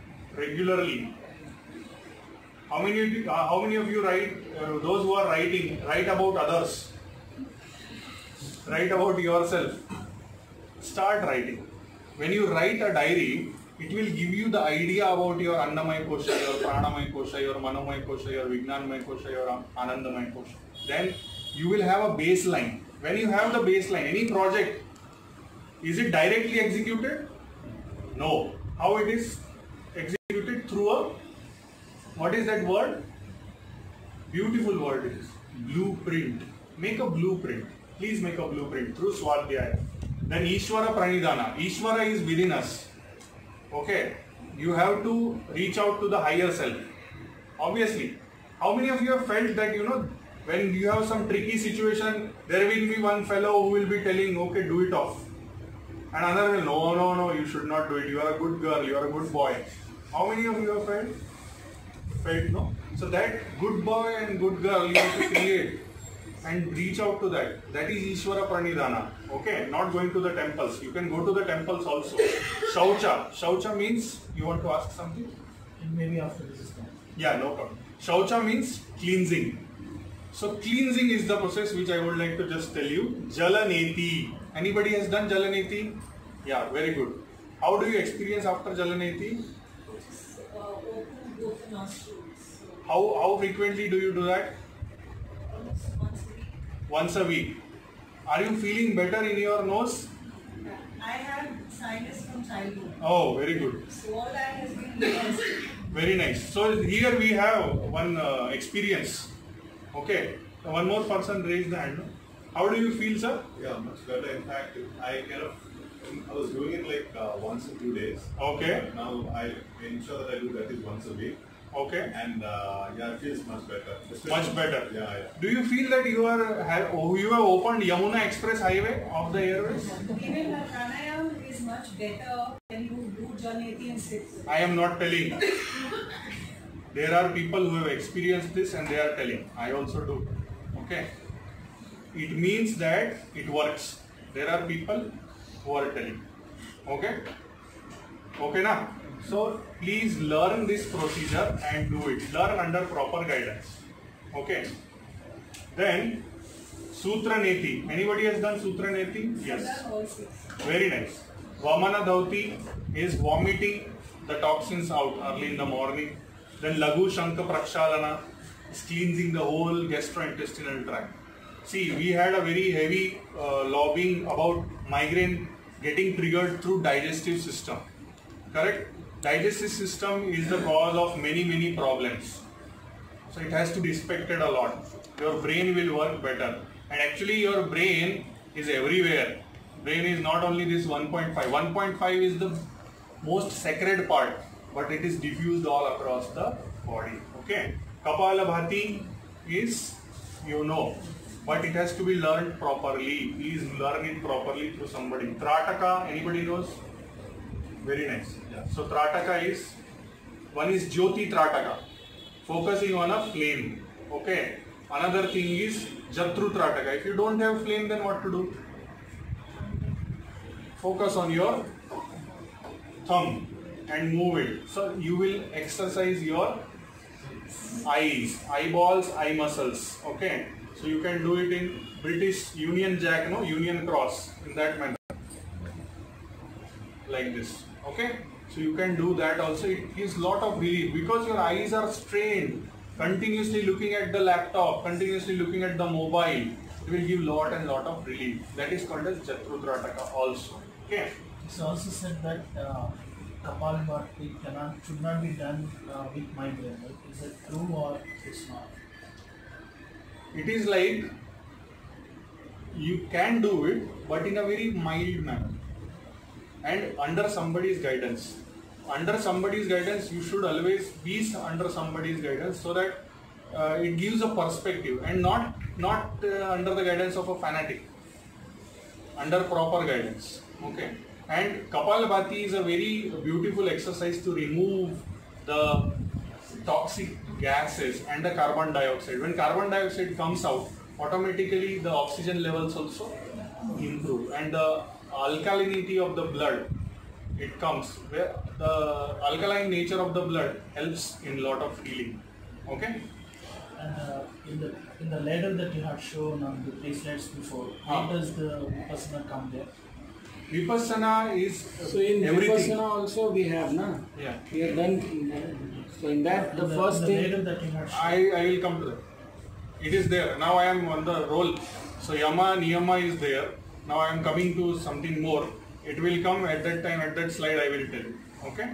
How many of you write, those who are writing, write about others? Write about yourself. Start writing. When you write a diary, it will give you the idea about your Annamaya Kosha, your Pranamaya Kosha, your Manomaya Kosha, your Vijnanamaya Kosha, your Anandamaya Kosha. Then you will have a baseline. When you have the baseline, any project, is it directly executed? No. How it is executed? Through a, what is that word? Beautiful word it is. Blueprint. Make a blueprint. Please make a blueprint through Swadhyaya. Then Ishvara Pranidhana. Ishvara is within us. Okay. You have to reach out to the higher self. Obviously. How many of you have felt that, When you have some tricky situation, there will be one fellow who will be telling, okay, do it off. And another will, no, you should not do it. You are a good girl, you are a good boy. How many of you have felt? Felt, no? So that good boy and good girl you have to create and reach out to that. That is Ishvara Pranidhana. Okay, not going to the temples. You can go to the temples also. Shaucha. Shaucha means, you want to ask something? Maybe after this is done. Yeah, no problem. Shaucha means cleansing. So cleansing is the process which I would like to just tell you. Jalaneti. Anybody has done Jalaneti? Yeah, very good. How do you experience after Jalaneti? Open both nostrils. How frequently do you do that? Almost once a week. Once a week. Are you feeling better in your nose? I have sinus from childhood. Oh, very good. So all that has been reversed. Very nice. So here we have one experience. Okay. One more person raised the hand. How do you feel, sir? Yeah, much better. In fact, I was doing it like once in 2 days. Okay. But now I ensure that I do that is once a week. Okay. And yeah, it feels much better. Much better. Yeah. Do you feel that you have opened Yamuna Express Highway of the airways? Even the pranayam is much better when you do Jalaneti and sit. I am not telling. There are people who have experienced this and they are telling. I also do. Okay. It means that it works. There are people who are telling. Okay. Okay, na? So please learn this procedure and do it. Learn under proper guidance. Okay. Then Sutra Neti. Anybody has done Sutra Neti? Yes. Very nice. Vamana Dhauti is vomiting the toxins out early in the morning. Then Laghu Shanka Prakshalana is cleansing the whole gastrointestinal tract. See, we had a very heavy lobbying about migraine getting triggered through digestive system. Correct? Digestive system is the cause of many problems. So it has to be respected a lot. Your brain will work better. And actually your brain is everywhere. Brain is not only this 1.5. 1.5 is the most sacred part, but it is diffused all across the body. Okay. Kapalabhati is, you know, but it has to be learned properly. Please learn it properly through somebody. Trataka, anybody knows? Very nice. Yeah. So Trataka is, one is Jyoti Trataka, focusing on a flame. Okay. Another thing is Jatru Trataka. If you don't have flame, then what to do? Focus on your thumb and move it. So you will exercise your eyes, eyeballs, eye muscles. Okay. So you can do it in British Union Jack, no, Union Cross, in that manner. Like this. Okay. So you can do that also. It gives lot of relief because your eyes are strained, continuously looking at the laptop, continuously looking at the mobile. It will give lot of relief. That is called as Jatrutrataka also. Okay. It's also said that Kapalabhati should not be done with migraine. Right? Is it true or it's not? It is like you can do it, but in a very mild manner and under somebody's guidance. Under somebody's guidance, you should always be under somebody's guidance so that it gives a perspective and not under the guidance of a fanatic. Under proper guidance. Okay. And Kapalabhati is a very beautiful exercise to remove the toxic gases and the carbon dioxide. When carbon dioxide comes out, automatically the oxygen levels also improve and the alkalinity of the blood, it comes where the alkaline nature of the blood helps in lot of healing. Okay. And in the ladder that you have shown on the 3 slides before, how does the Vipassana come there? Vipassana is so in everything. Vipassana also we have, na? Yeah. We have done. So in that the first thing ladder that you have shown. I will come to that. It is there. Now I am on the roll. So Yama Niyama is there. Now I am coming to something more. It will come at that time, at that slide I will tell you. Okay.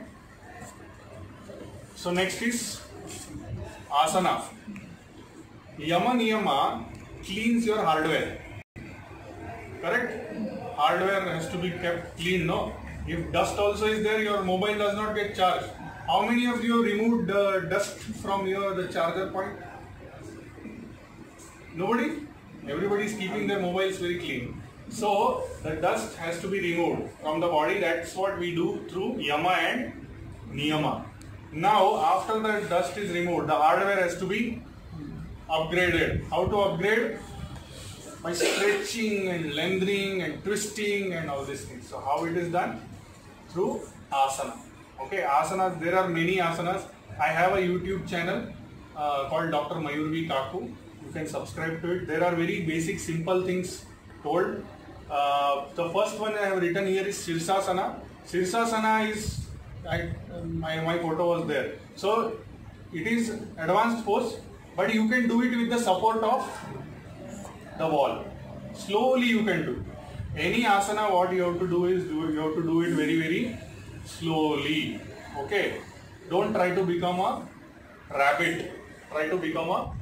So next is Asana. Yama Niyama cleans your hardware. Correct? Hardware has to be kept clean, no? If dust also is there, your mobile does not get charged. How many of you removed dust from the charger point? Nobody? Everybody is keeping their mobiles very clean. So the dust has to be removed from the body. That's what we do through yama and niyama. Now after the dust is removed, the hardware has to be upgraded. How to upgrade? By stretching and lengthening and twisting and all these things. So how it is done? Through asana. Okay, asanas, there are many asanas. I have a YouTube channel called Dr. Mayurvi Kaku. You can subscribe to it. There are very basic simple things told. The first one I have written here is Sirsasana. Sirsasana is, my photo was there. So it is advanced pose, but you can do it with the support of the wall. Slowly you can do. Any asana, what you have to do is you have to do it very, very slowly. Okay. Don't try to become a rabbit. Try to become a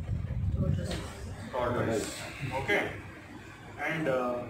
tortoise. Okay. And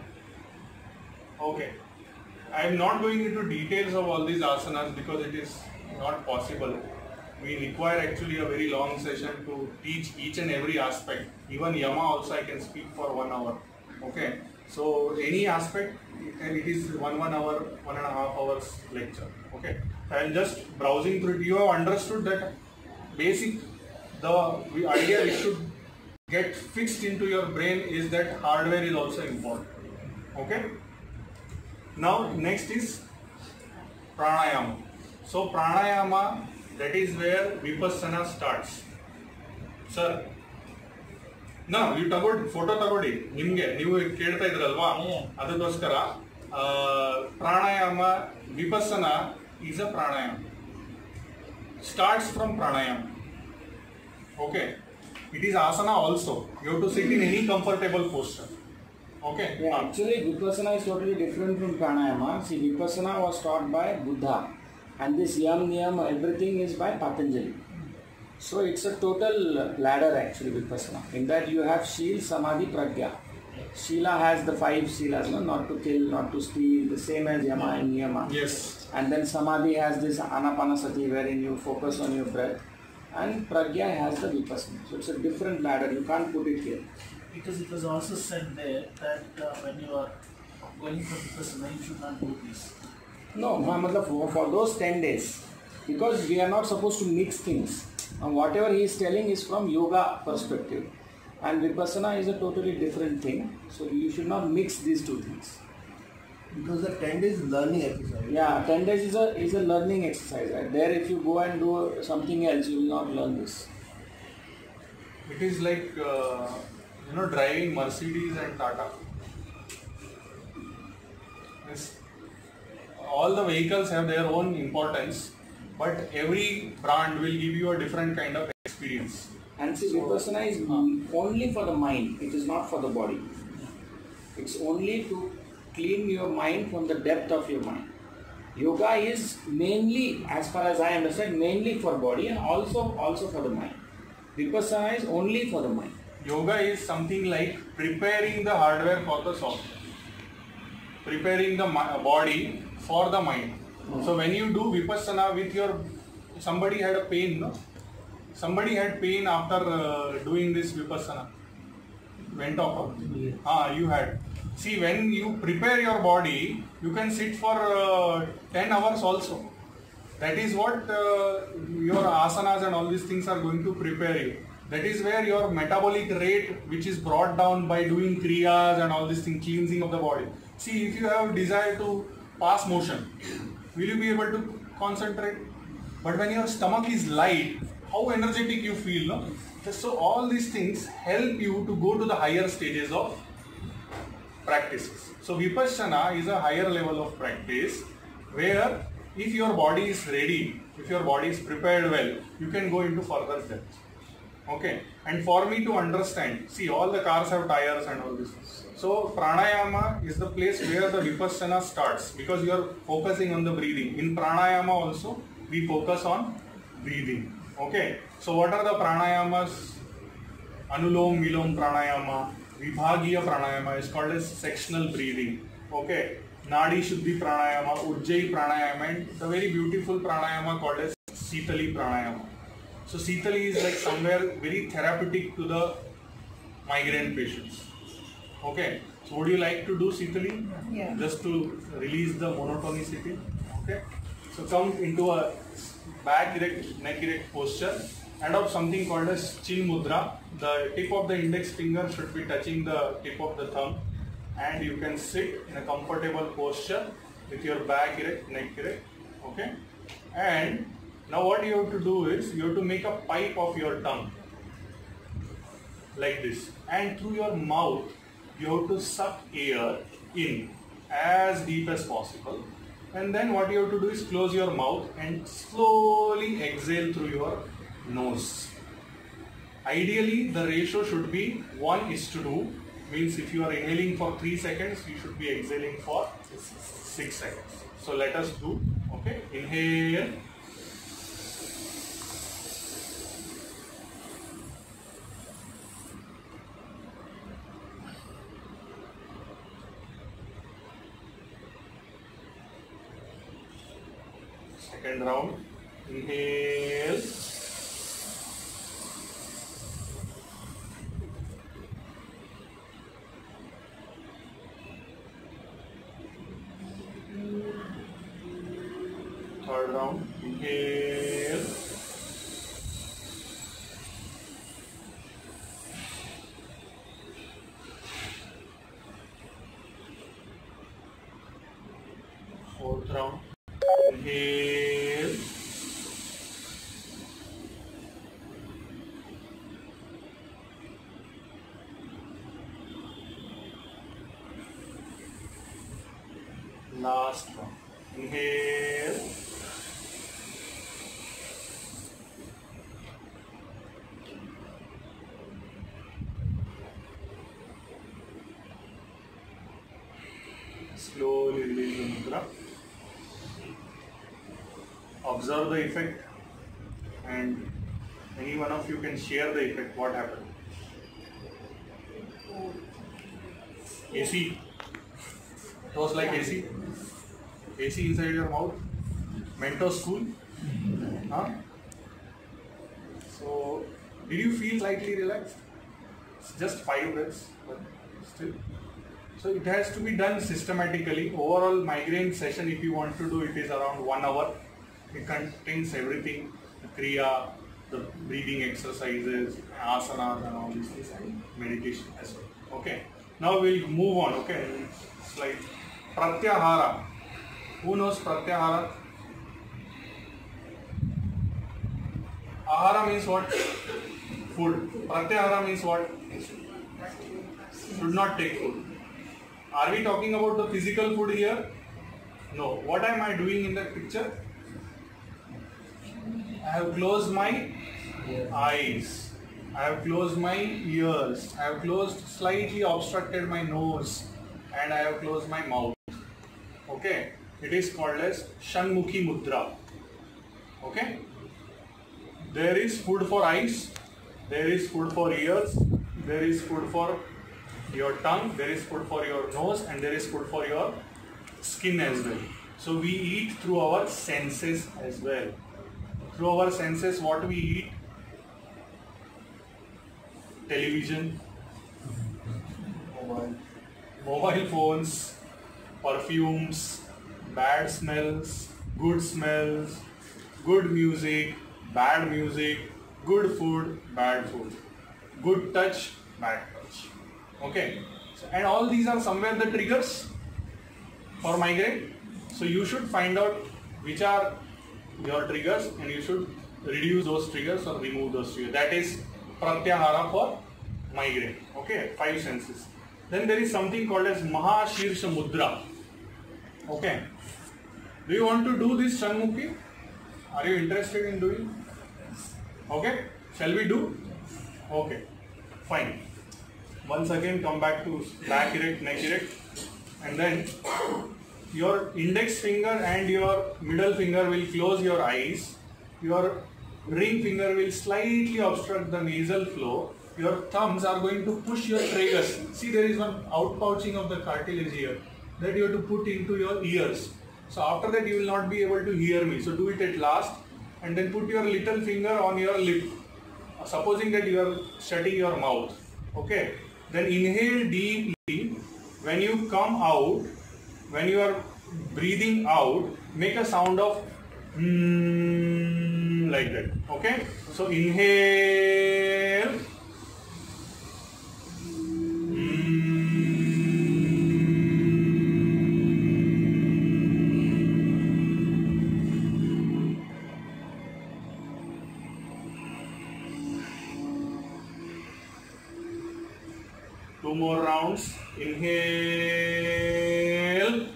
okay. I am not going into details of all these asanas because it is not possible. We require actually a very long session to teach each and every aspect. Even yama also I can speak for 1 hour. Okay. So any aspect, it is 1 hour, 1.5 hours lecture. Okay. And just browsing through it, you have understood that basic, the idea which should get fixed into your brain is that hardware is also important. Okay. Now next is pranayama. So pranayama, that is where vipassana starts. Sir, no, you tagodi photo tagodi nimge ನೀವು ಕೇಳ್ತಾ ಇದ್ರಲ್ವಾ ಅದಕ್ಕೋಸ್ಕರ pranayama vipassana is a pranayama, starts from pranayama. Okay, it is asana also. You have to sit in any comfortable posture. Okay. Yeah, actually vipassana is totally different from pranayama. See, vipassana was taught by Buddha, and this yam niyam everything is by Patanjali. So it's a total ladder actually, vipassana. In that you have Shil, Samadhi, Pragya. Shila has the 5 Shilas, no? Not to kill, not to steal, the same as Yama and Niyama. Yes. And then Samadhi has this Anapanasati wherein you focus on your breath. And Pragya has the vipassana. So it's a different ladder, you can't put it here. Because it was also said there that when you are going for vipassana, you should not do this. No, for those 10 days. Because we are not supposed to mix things. And whatever he is telling is from yoga perspective. And vipassana is a totally different thing. So you should not mix these two things. Because the 10 days is learning exercise. Yeah, 10 days is a learning exercise. Right? There if you go and do something else, you will not learn this. It is like, driving Mercedes and Tata. Yes. All the vehicles have their own importance, but every brand will give you a different kind of experience. And see, vipassana is only for the mind, it is not for the body. It's only to clean your mind from the depth of your mind. Yoga is mainly, as far as I understand, mainly for body and also for the mind. Vipassana is only for the mind. Yoga is something like preparing the hardware for the software. Preparing the body for the mind. So when you do vipassana with somebody had a pain, no? Somebody had pain after doing this vipassana. Went off. You had. See, when you prepare your body, you can sit for 10 hours also. That is what your asanas and all these things are going to prepare you. That is where your metabolic rate, which is brought down by doing kriyas and all these things, cleansing of the body. See, if you have desire to pass motion, will you be able to concentrate? But when your stomach is light, how energetic you feel, no? So all these things help you to go to the higher stages of practices. So vipassana is a higher level of practice where if your body is ready, if your body is prepared well, you can go into further depth. Okay, and for me to understand, see, all the cars have tires and all this. So pranayama is the place where the vipassana starts because you are focusing on the breathing. In pranayama also we focus on breathing. Okay, so what are the pranayamas? Anulom Vilom pranayama, Vibhagiya pranayama is called as sectional breathing. Okay, Nadi Shuddhi pranayama, Ujjayi pranayama, and the very beautiful pranayama called as Sitali pranayama. So Sitali is like somewhere very therapeutic to the migraine patients. Okay, so would you like to do Sitali? Yeah. Just to release the monotonicity. Okay, so come into a back erect, neck erect posture. Adopt something called as chin mudra. The tip of the index finger should be touching the tip of the thumb, and you can sit in a comfortable posture with your back erect, neck erect. Okay, and now what you have to do is you have to make a pipe of your tongue like this, and through your mouth you have to suck air in as deep as possible, and then what you have to do is close your mouth and slowly exhale through your nose. Ideally the ratio should be 1:2, means if you are inhaling for 3 seconds you should be exhaling for 6 seconds. So let us do. Okay, inhale, second round, inhale, third round, inhale, fourth round, inhale, last round, inhale, slowly release the mudra. Observe the effect, and any one of you can share the effect. What happened? AC. It was like AC. AC inside your mouth. Mentos school. Huh? So, did you feel slightly relaxed? It's just 5 breaths, but still. So it has to be done systematically. Overall migraine session, if you want to do it, is around 1 hour. It contains everything, the kriya, the breathing exercises, asanas and all these things, and meditation as well. Okay. Now we'll move on. Okay. It's like pratyahara. Who knows pratyahara? Ahara means what? Food. Pratyahara means what? Should not take food. Are we talking about the physical food here? No. What am I doing in that picture? I have closed my eyes. I have closed my ears. I have closed, slightly obstructed my nose, and I have closed my mouth. Okay. It is called as Shanmukhi Mudra. Okay. There is food for eyes. There is food for ears. There is food for your tongue. There is food for your nose, and there is food for your skin as well. So we eat through our senses as well. Through our senses, what we eat? Television, mobile phones, perfumes, bad smells, good music, bad music, good food, bad food, good touch, bad touch. Okay, so, and all these are somewhere the triggers for migraine. So you should find out which are your triggers, and you should reduce those triggers or remove those triggers. That is pratyahara for migraine. Okay, 5 senses. Then there is something called as Mahashirsha Mudra. Okay, do you want to do this Shanmukhi? Are you interested in doing? Okay, shall we do? Okay, fine. Once again, come back to back erect, neck erect, and then your index finger and your middle finger will close your eyes. Your ring finger will slightly obstruct the nasal flow. Your thumbs are going to push your tragus. See, there is one outpouching of the cartilage here that you have to put into your ears. So after that you will not be able to hear me. So do it at last, and then put your little finger on your lip. Supposing that you are shutting your mouth. Okay. Then inhale deeply. When you come out, when you are breathing out, make a sound of like that. Okay. So inhale. Two more rounds. Inhale.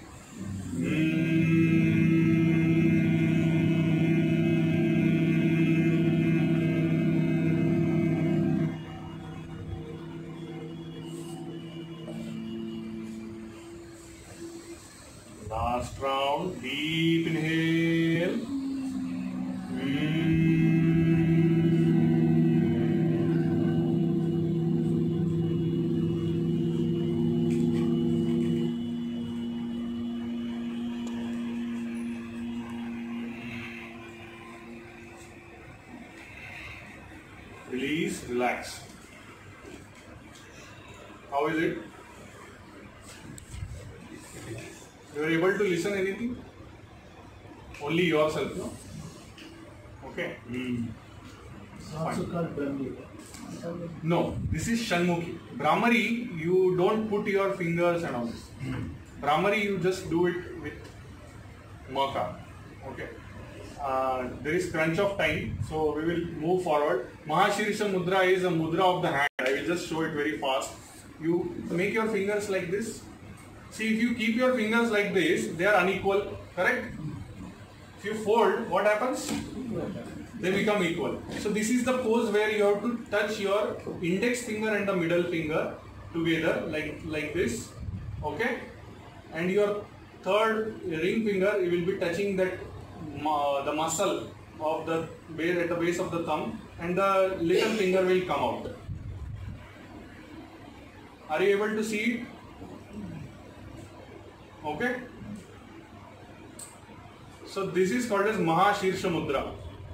Last round. Deep inhale. Release, relax. How is it? You are able to listen anything? Only yourself, no? Okay. It's also called Brahmi. No, this is Shanmukhi. Brahmari, you don't put your fingers and all this. Brahmari, you just do it with Maka. Okay. There is crunch of time, so we will move forward. Mahashirsha Mudra is a mudra of the hand. I will just show it very fast. You make your fingers like this. See, if you keep your fingers like this, they are unequal, correct? If you fold, what happens? They become equal. So this is the pose where you have to touch your index finger and the middle finger together like this. Okay? And your third ring finger, you will be touching that the muscle of the base at the base of the thumb, and the little finger will come out. Are you able to see it? Okay. So this is called as Mahashirsha Mudra.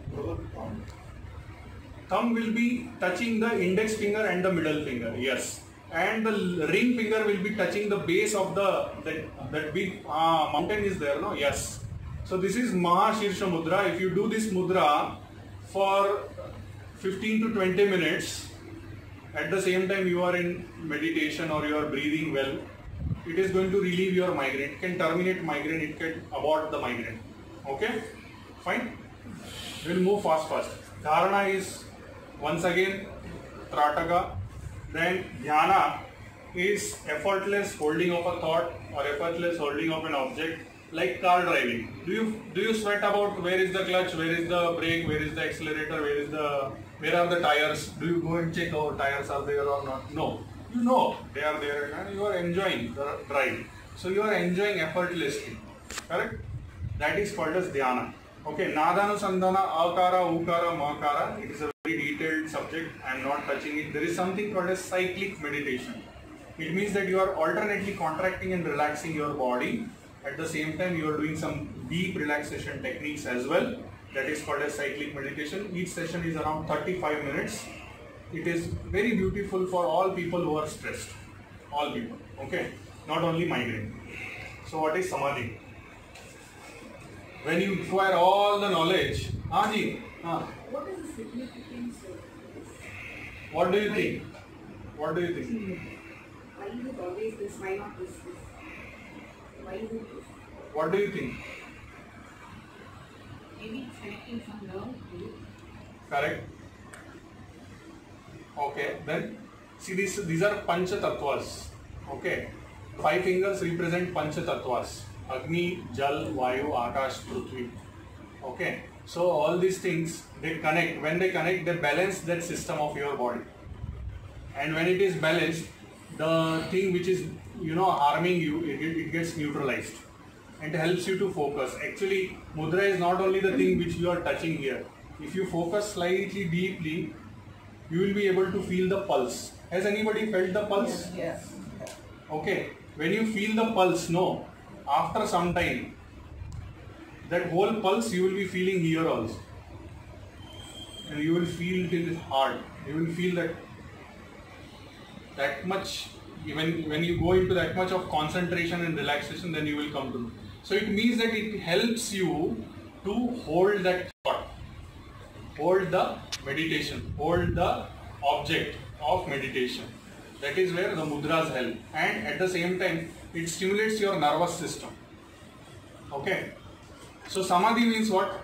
Thumb will be touching the index finger and the middle finger. Yes. And the ring finger will be touching the base of that big mountain is there, no? Yes. So this is Mahashirsha Mudra. If you do this mudra for 15 to 20 minutes, at the same time you are in meditation or you are breathing well, it is going to relieve your migraine. It can terminate migraine, it can abort the migraine. Okay? Fine? We will move fast. Dharana is once again Trataka. Then Dhyana is effortless holding of a thought or effortless holding of an object, like car driving. Do you sweat about where is the clutch, where is the brake, where is the accelerator, where are the tires? Do you go and check our tires are there or not? No. You know they are there and you are enjoying the drive. So you are enjoying effortlessly. Correct? That is called as dhyana. Okay, Nadanusandhana, Akara, Ukara, Makara. It is a very detailed subject. I am not touching it. There is something called as cyclic meditation. It means that you are alternately contracting and relaxing your body. At the same time, you are doing some deep relaxation techniques as well. That is called as cyclic meditation. Each session is around 35 minutes. It is very beautiful for all people who are stressed. All people. Okay. Not only migraine. So what is samadhi? When you acquire all the knowledge. What is the significance of this? What do you think? What do you think? Why is it always this? Why not this? Why is it this? What do you think? Maybe connecting some nerve to. Correct. Okay, then see these are Pancha Tattvas. Okay, 5 fingers represent Pancha Tattvas: Agni, Jal, Vayu, Akash, Prithvi. Okay, so all these things they connect. When they connect, they balance that system of your body. And when it is balanced, the thing which is harming you, it gets neutralized and helps you to focus. Actually, mudra is not only the thing which you are touching here. If you focus slightly deeply, you will be able to feel the pulse. Has anybody felt the pulse? Yes. Okay. When you feel the pulse, no, after some time, that whole pulse you will be feeling here also. And you will feel it in his heart. You will feel that that much, when you go into that much of concentration and relaxation, then you will come to know. So it means that it helps you to hold that thought, hold the meditation, hold the object of meditation. That is where the mudras help, and at the same time it stimulates your nervous system. Okay. So samadhi means what?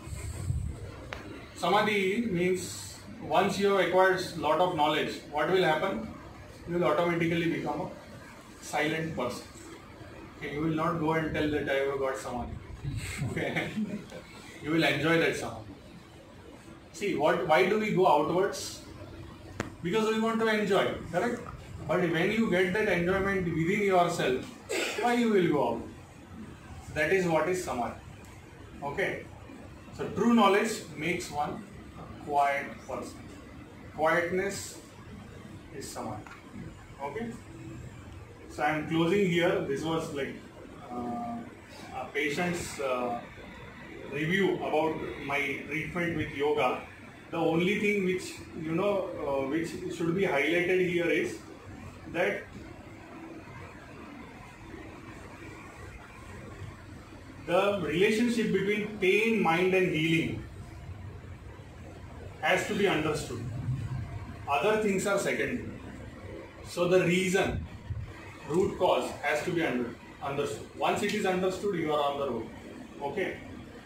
Samadhi means once you have acquired a lot of knowledge, what will happen? You will automatically become a silent person. Okay, you will not go and tell that I have got samadhi. Okay. You will enjoy that samadhi. See, why do we go outwards? Because we want to enjoy, correct? But when you get that enjoyment within yourself, why you will go out? That is what is samadhi. Okay. So true knowledge makes one a quiet person. Quietness is samadhi. Okay. So I am closing here. This was like a patient's review about my treatment with yoga. The only thing which which should be highlighted here is that the relationship between pain, mind and healing has to be understood. Other things are secondary. So the reason, root cause has to be understood. Once it is understood, you are on the road. Okay.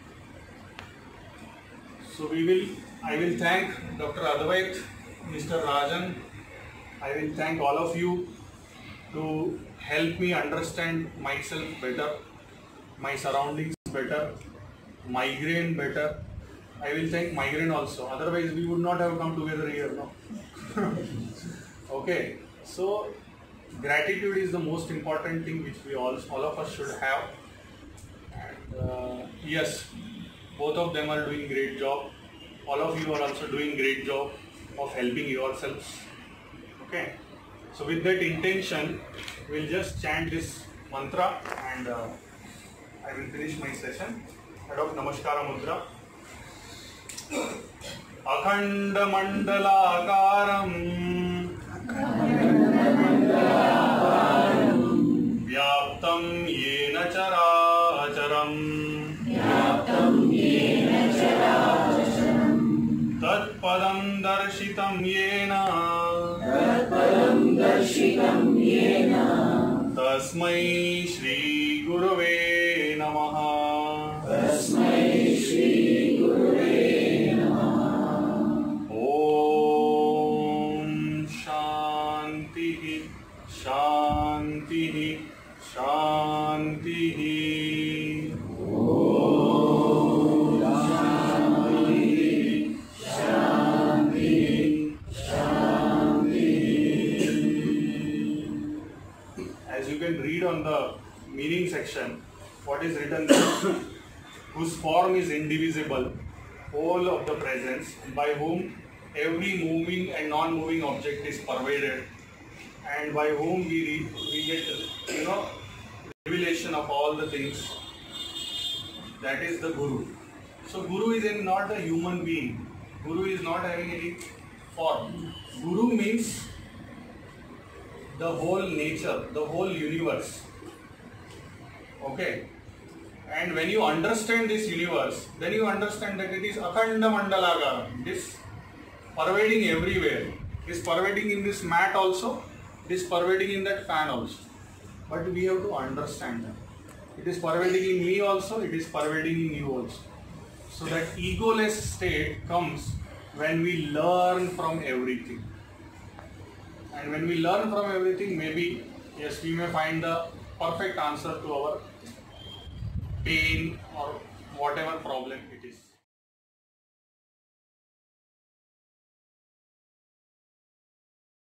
So I will thank Dr. Advait, Mr. Rajan. I will thank all of you to help me understand myself better, my surroundings better, migraine better. I will thank migraine also. Otherwise, we would not have come together here, no? Okay. So, gratitude is the most important thing which we all of us should have. And yes, both of them are doing great job. All of you are also doing great job of helping yourselves. Okay. So with that intention, we'll just chant this mantra and I will finish my session. Adopt Namaskara Mudra. Akhanda Mandalakaram Vyaptam Yena Characharam Tatpadam Darshitam Yena Tasmai Shri Gurave Namaha. Om Shanti Shanti Shanti. Read on the meaning section what is written there. Whose form is indivisible, whole of the presence, by whom every moving and non-moving object is pervaded, and by whom we get revelation of all the things. That is the Guru. So Guru is not a human being. Guru is not having any form. Guru means the whole nature, the whole universe. Okay. And when you understand this universe, then you understand that it is Akhanda Mandalakara. It is pervading everywhere. It is pervading in this mat also. It is pervading in that fan also. But we have to understand that. It is pervading in me also. It is pervading in you also. So that egoless state comes when we learn from everything. And when we learn from everything, maybe, yes, we may find the perfect answer to our pain or whatever problem it is.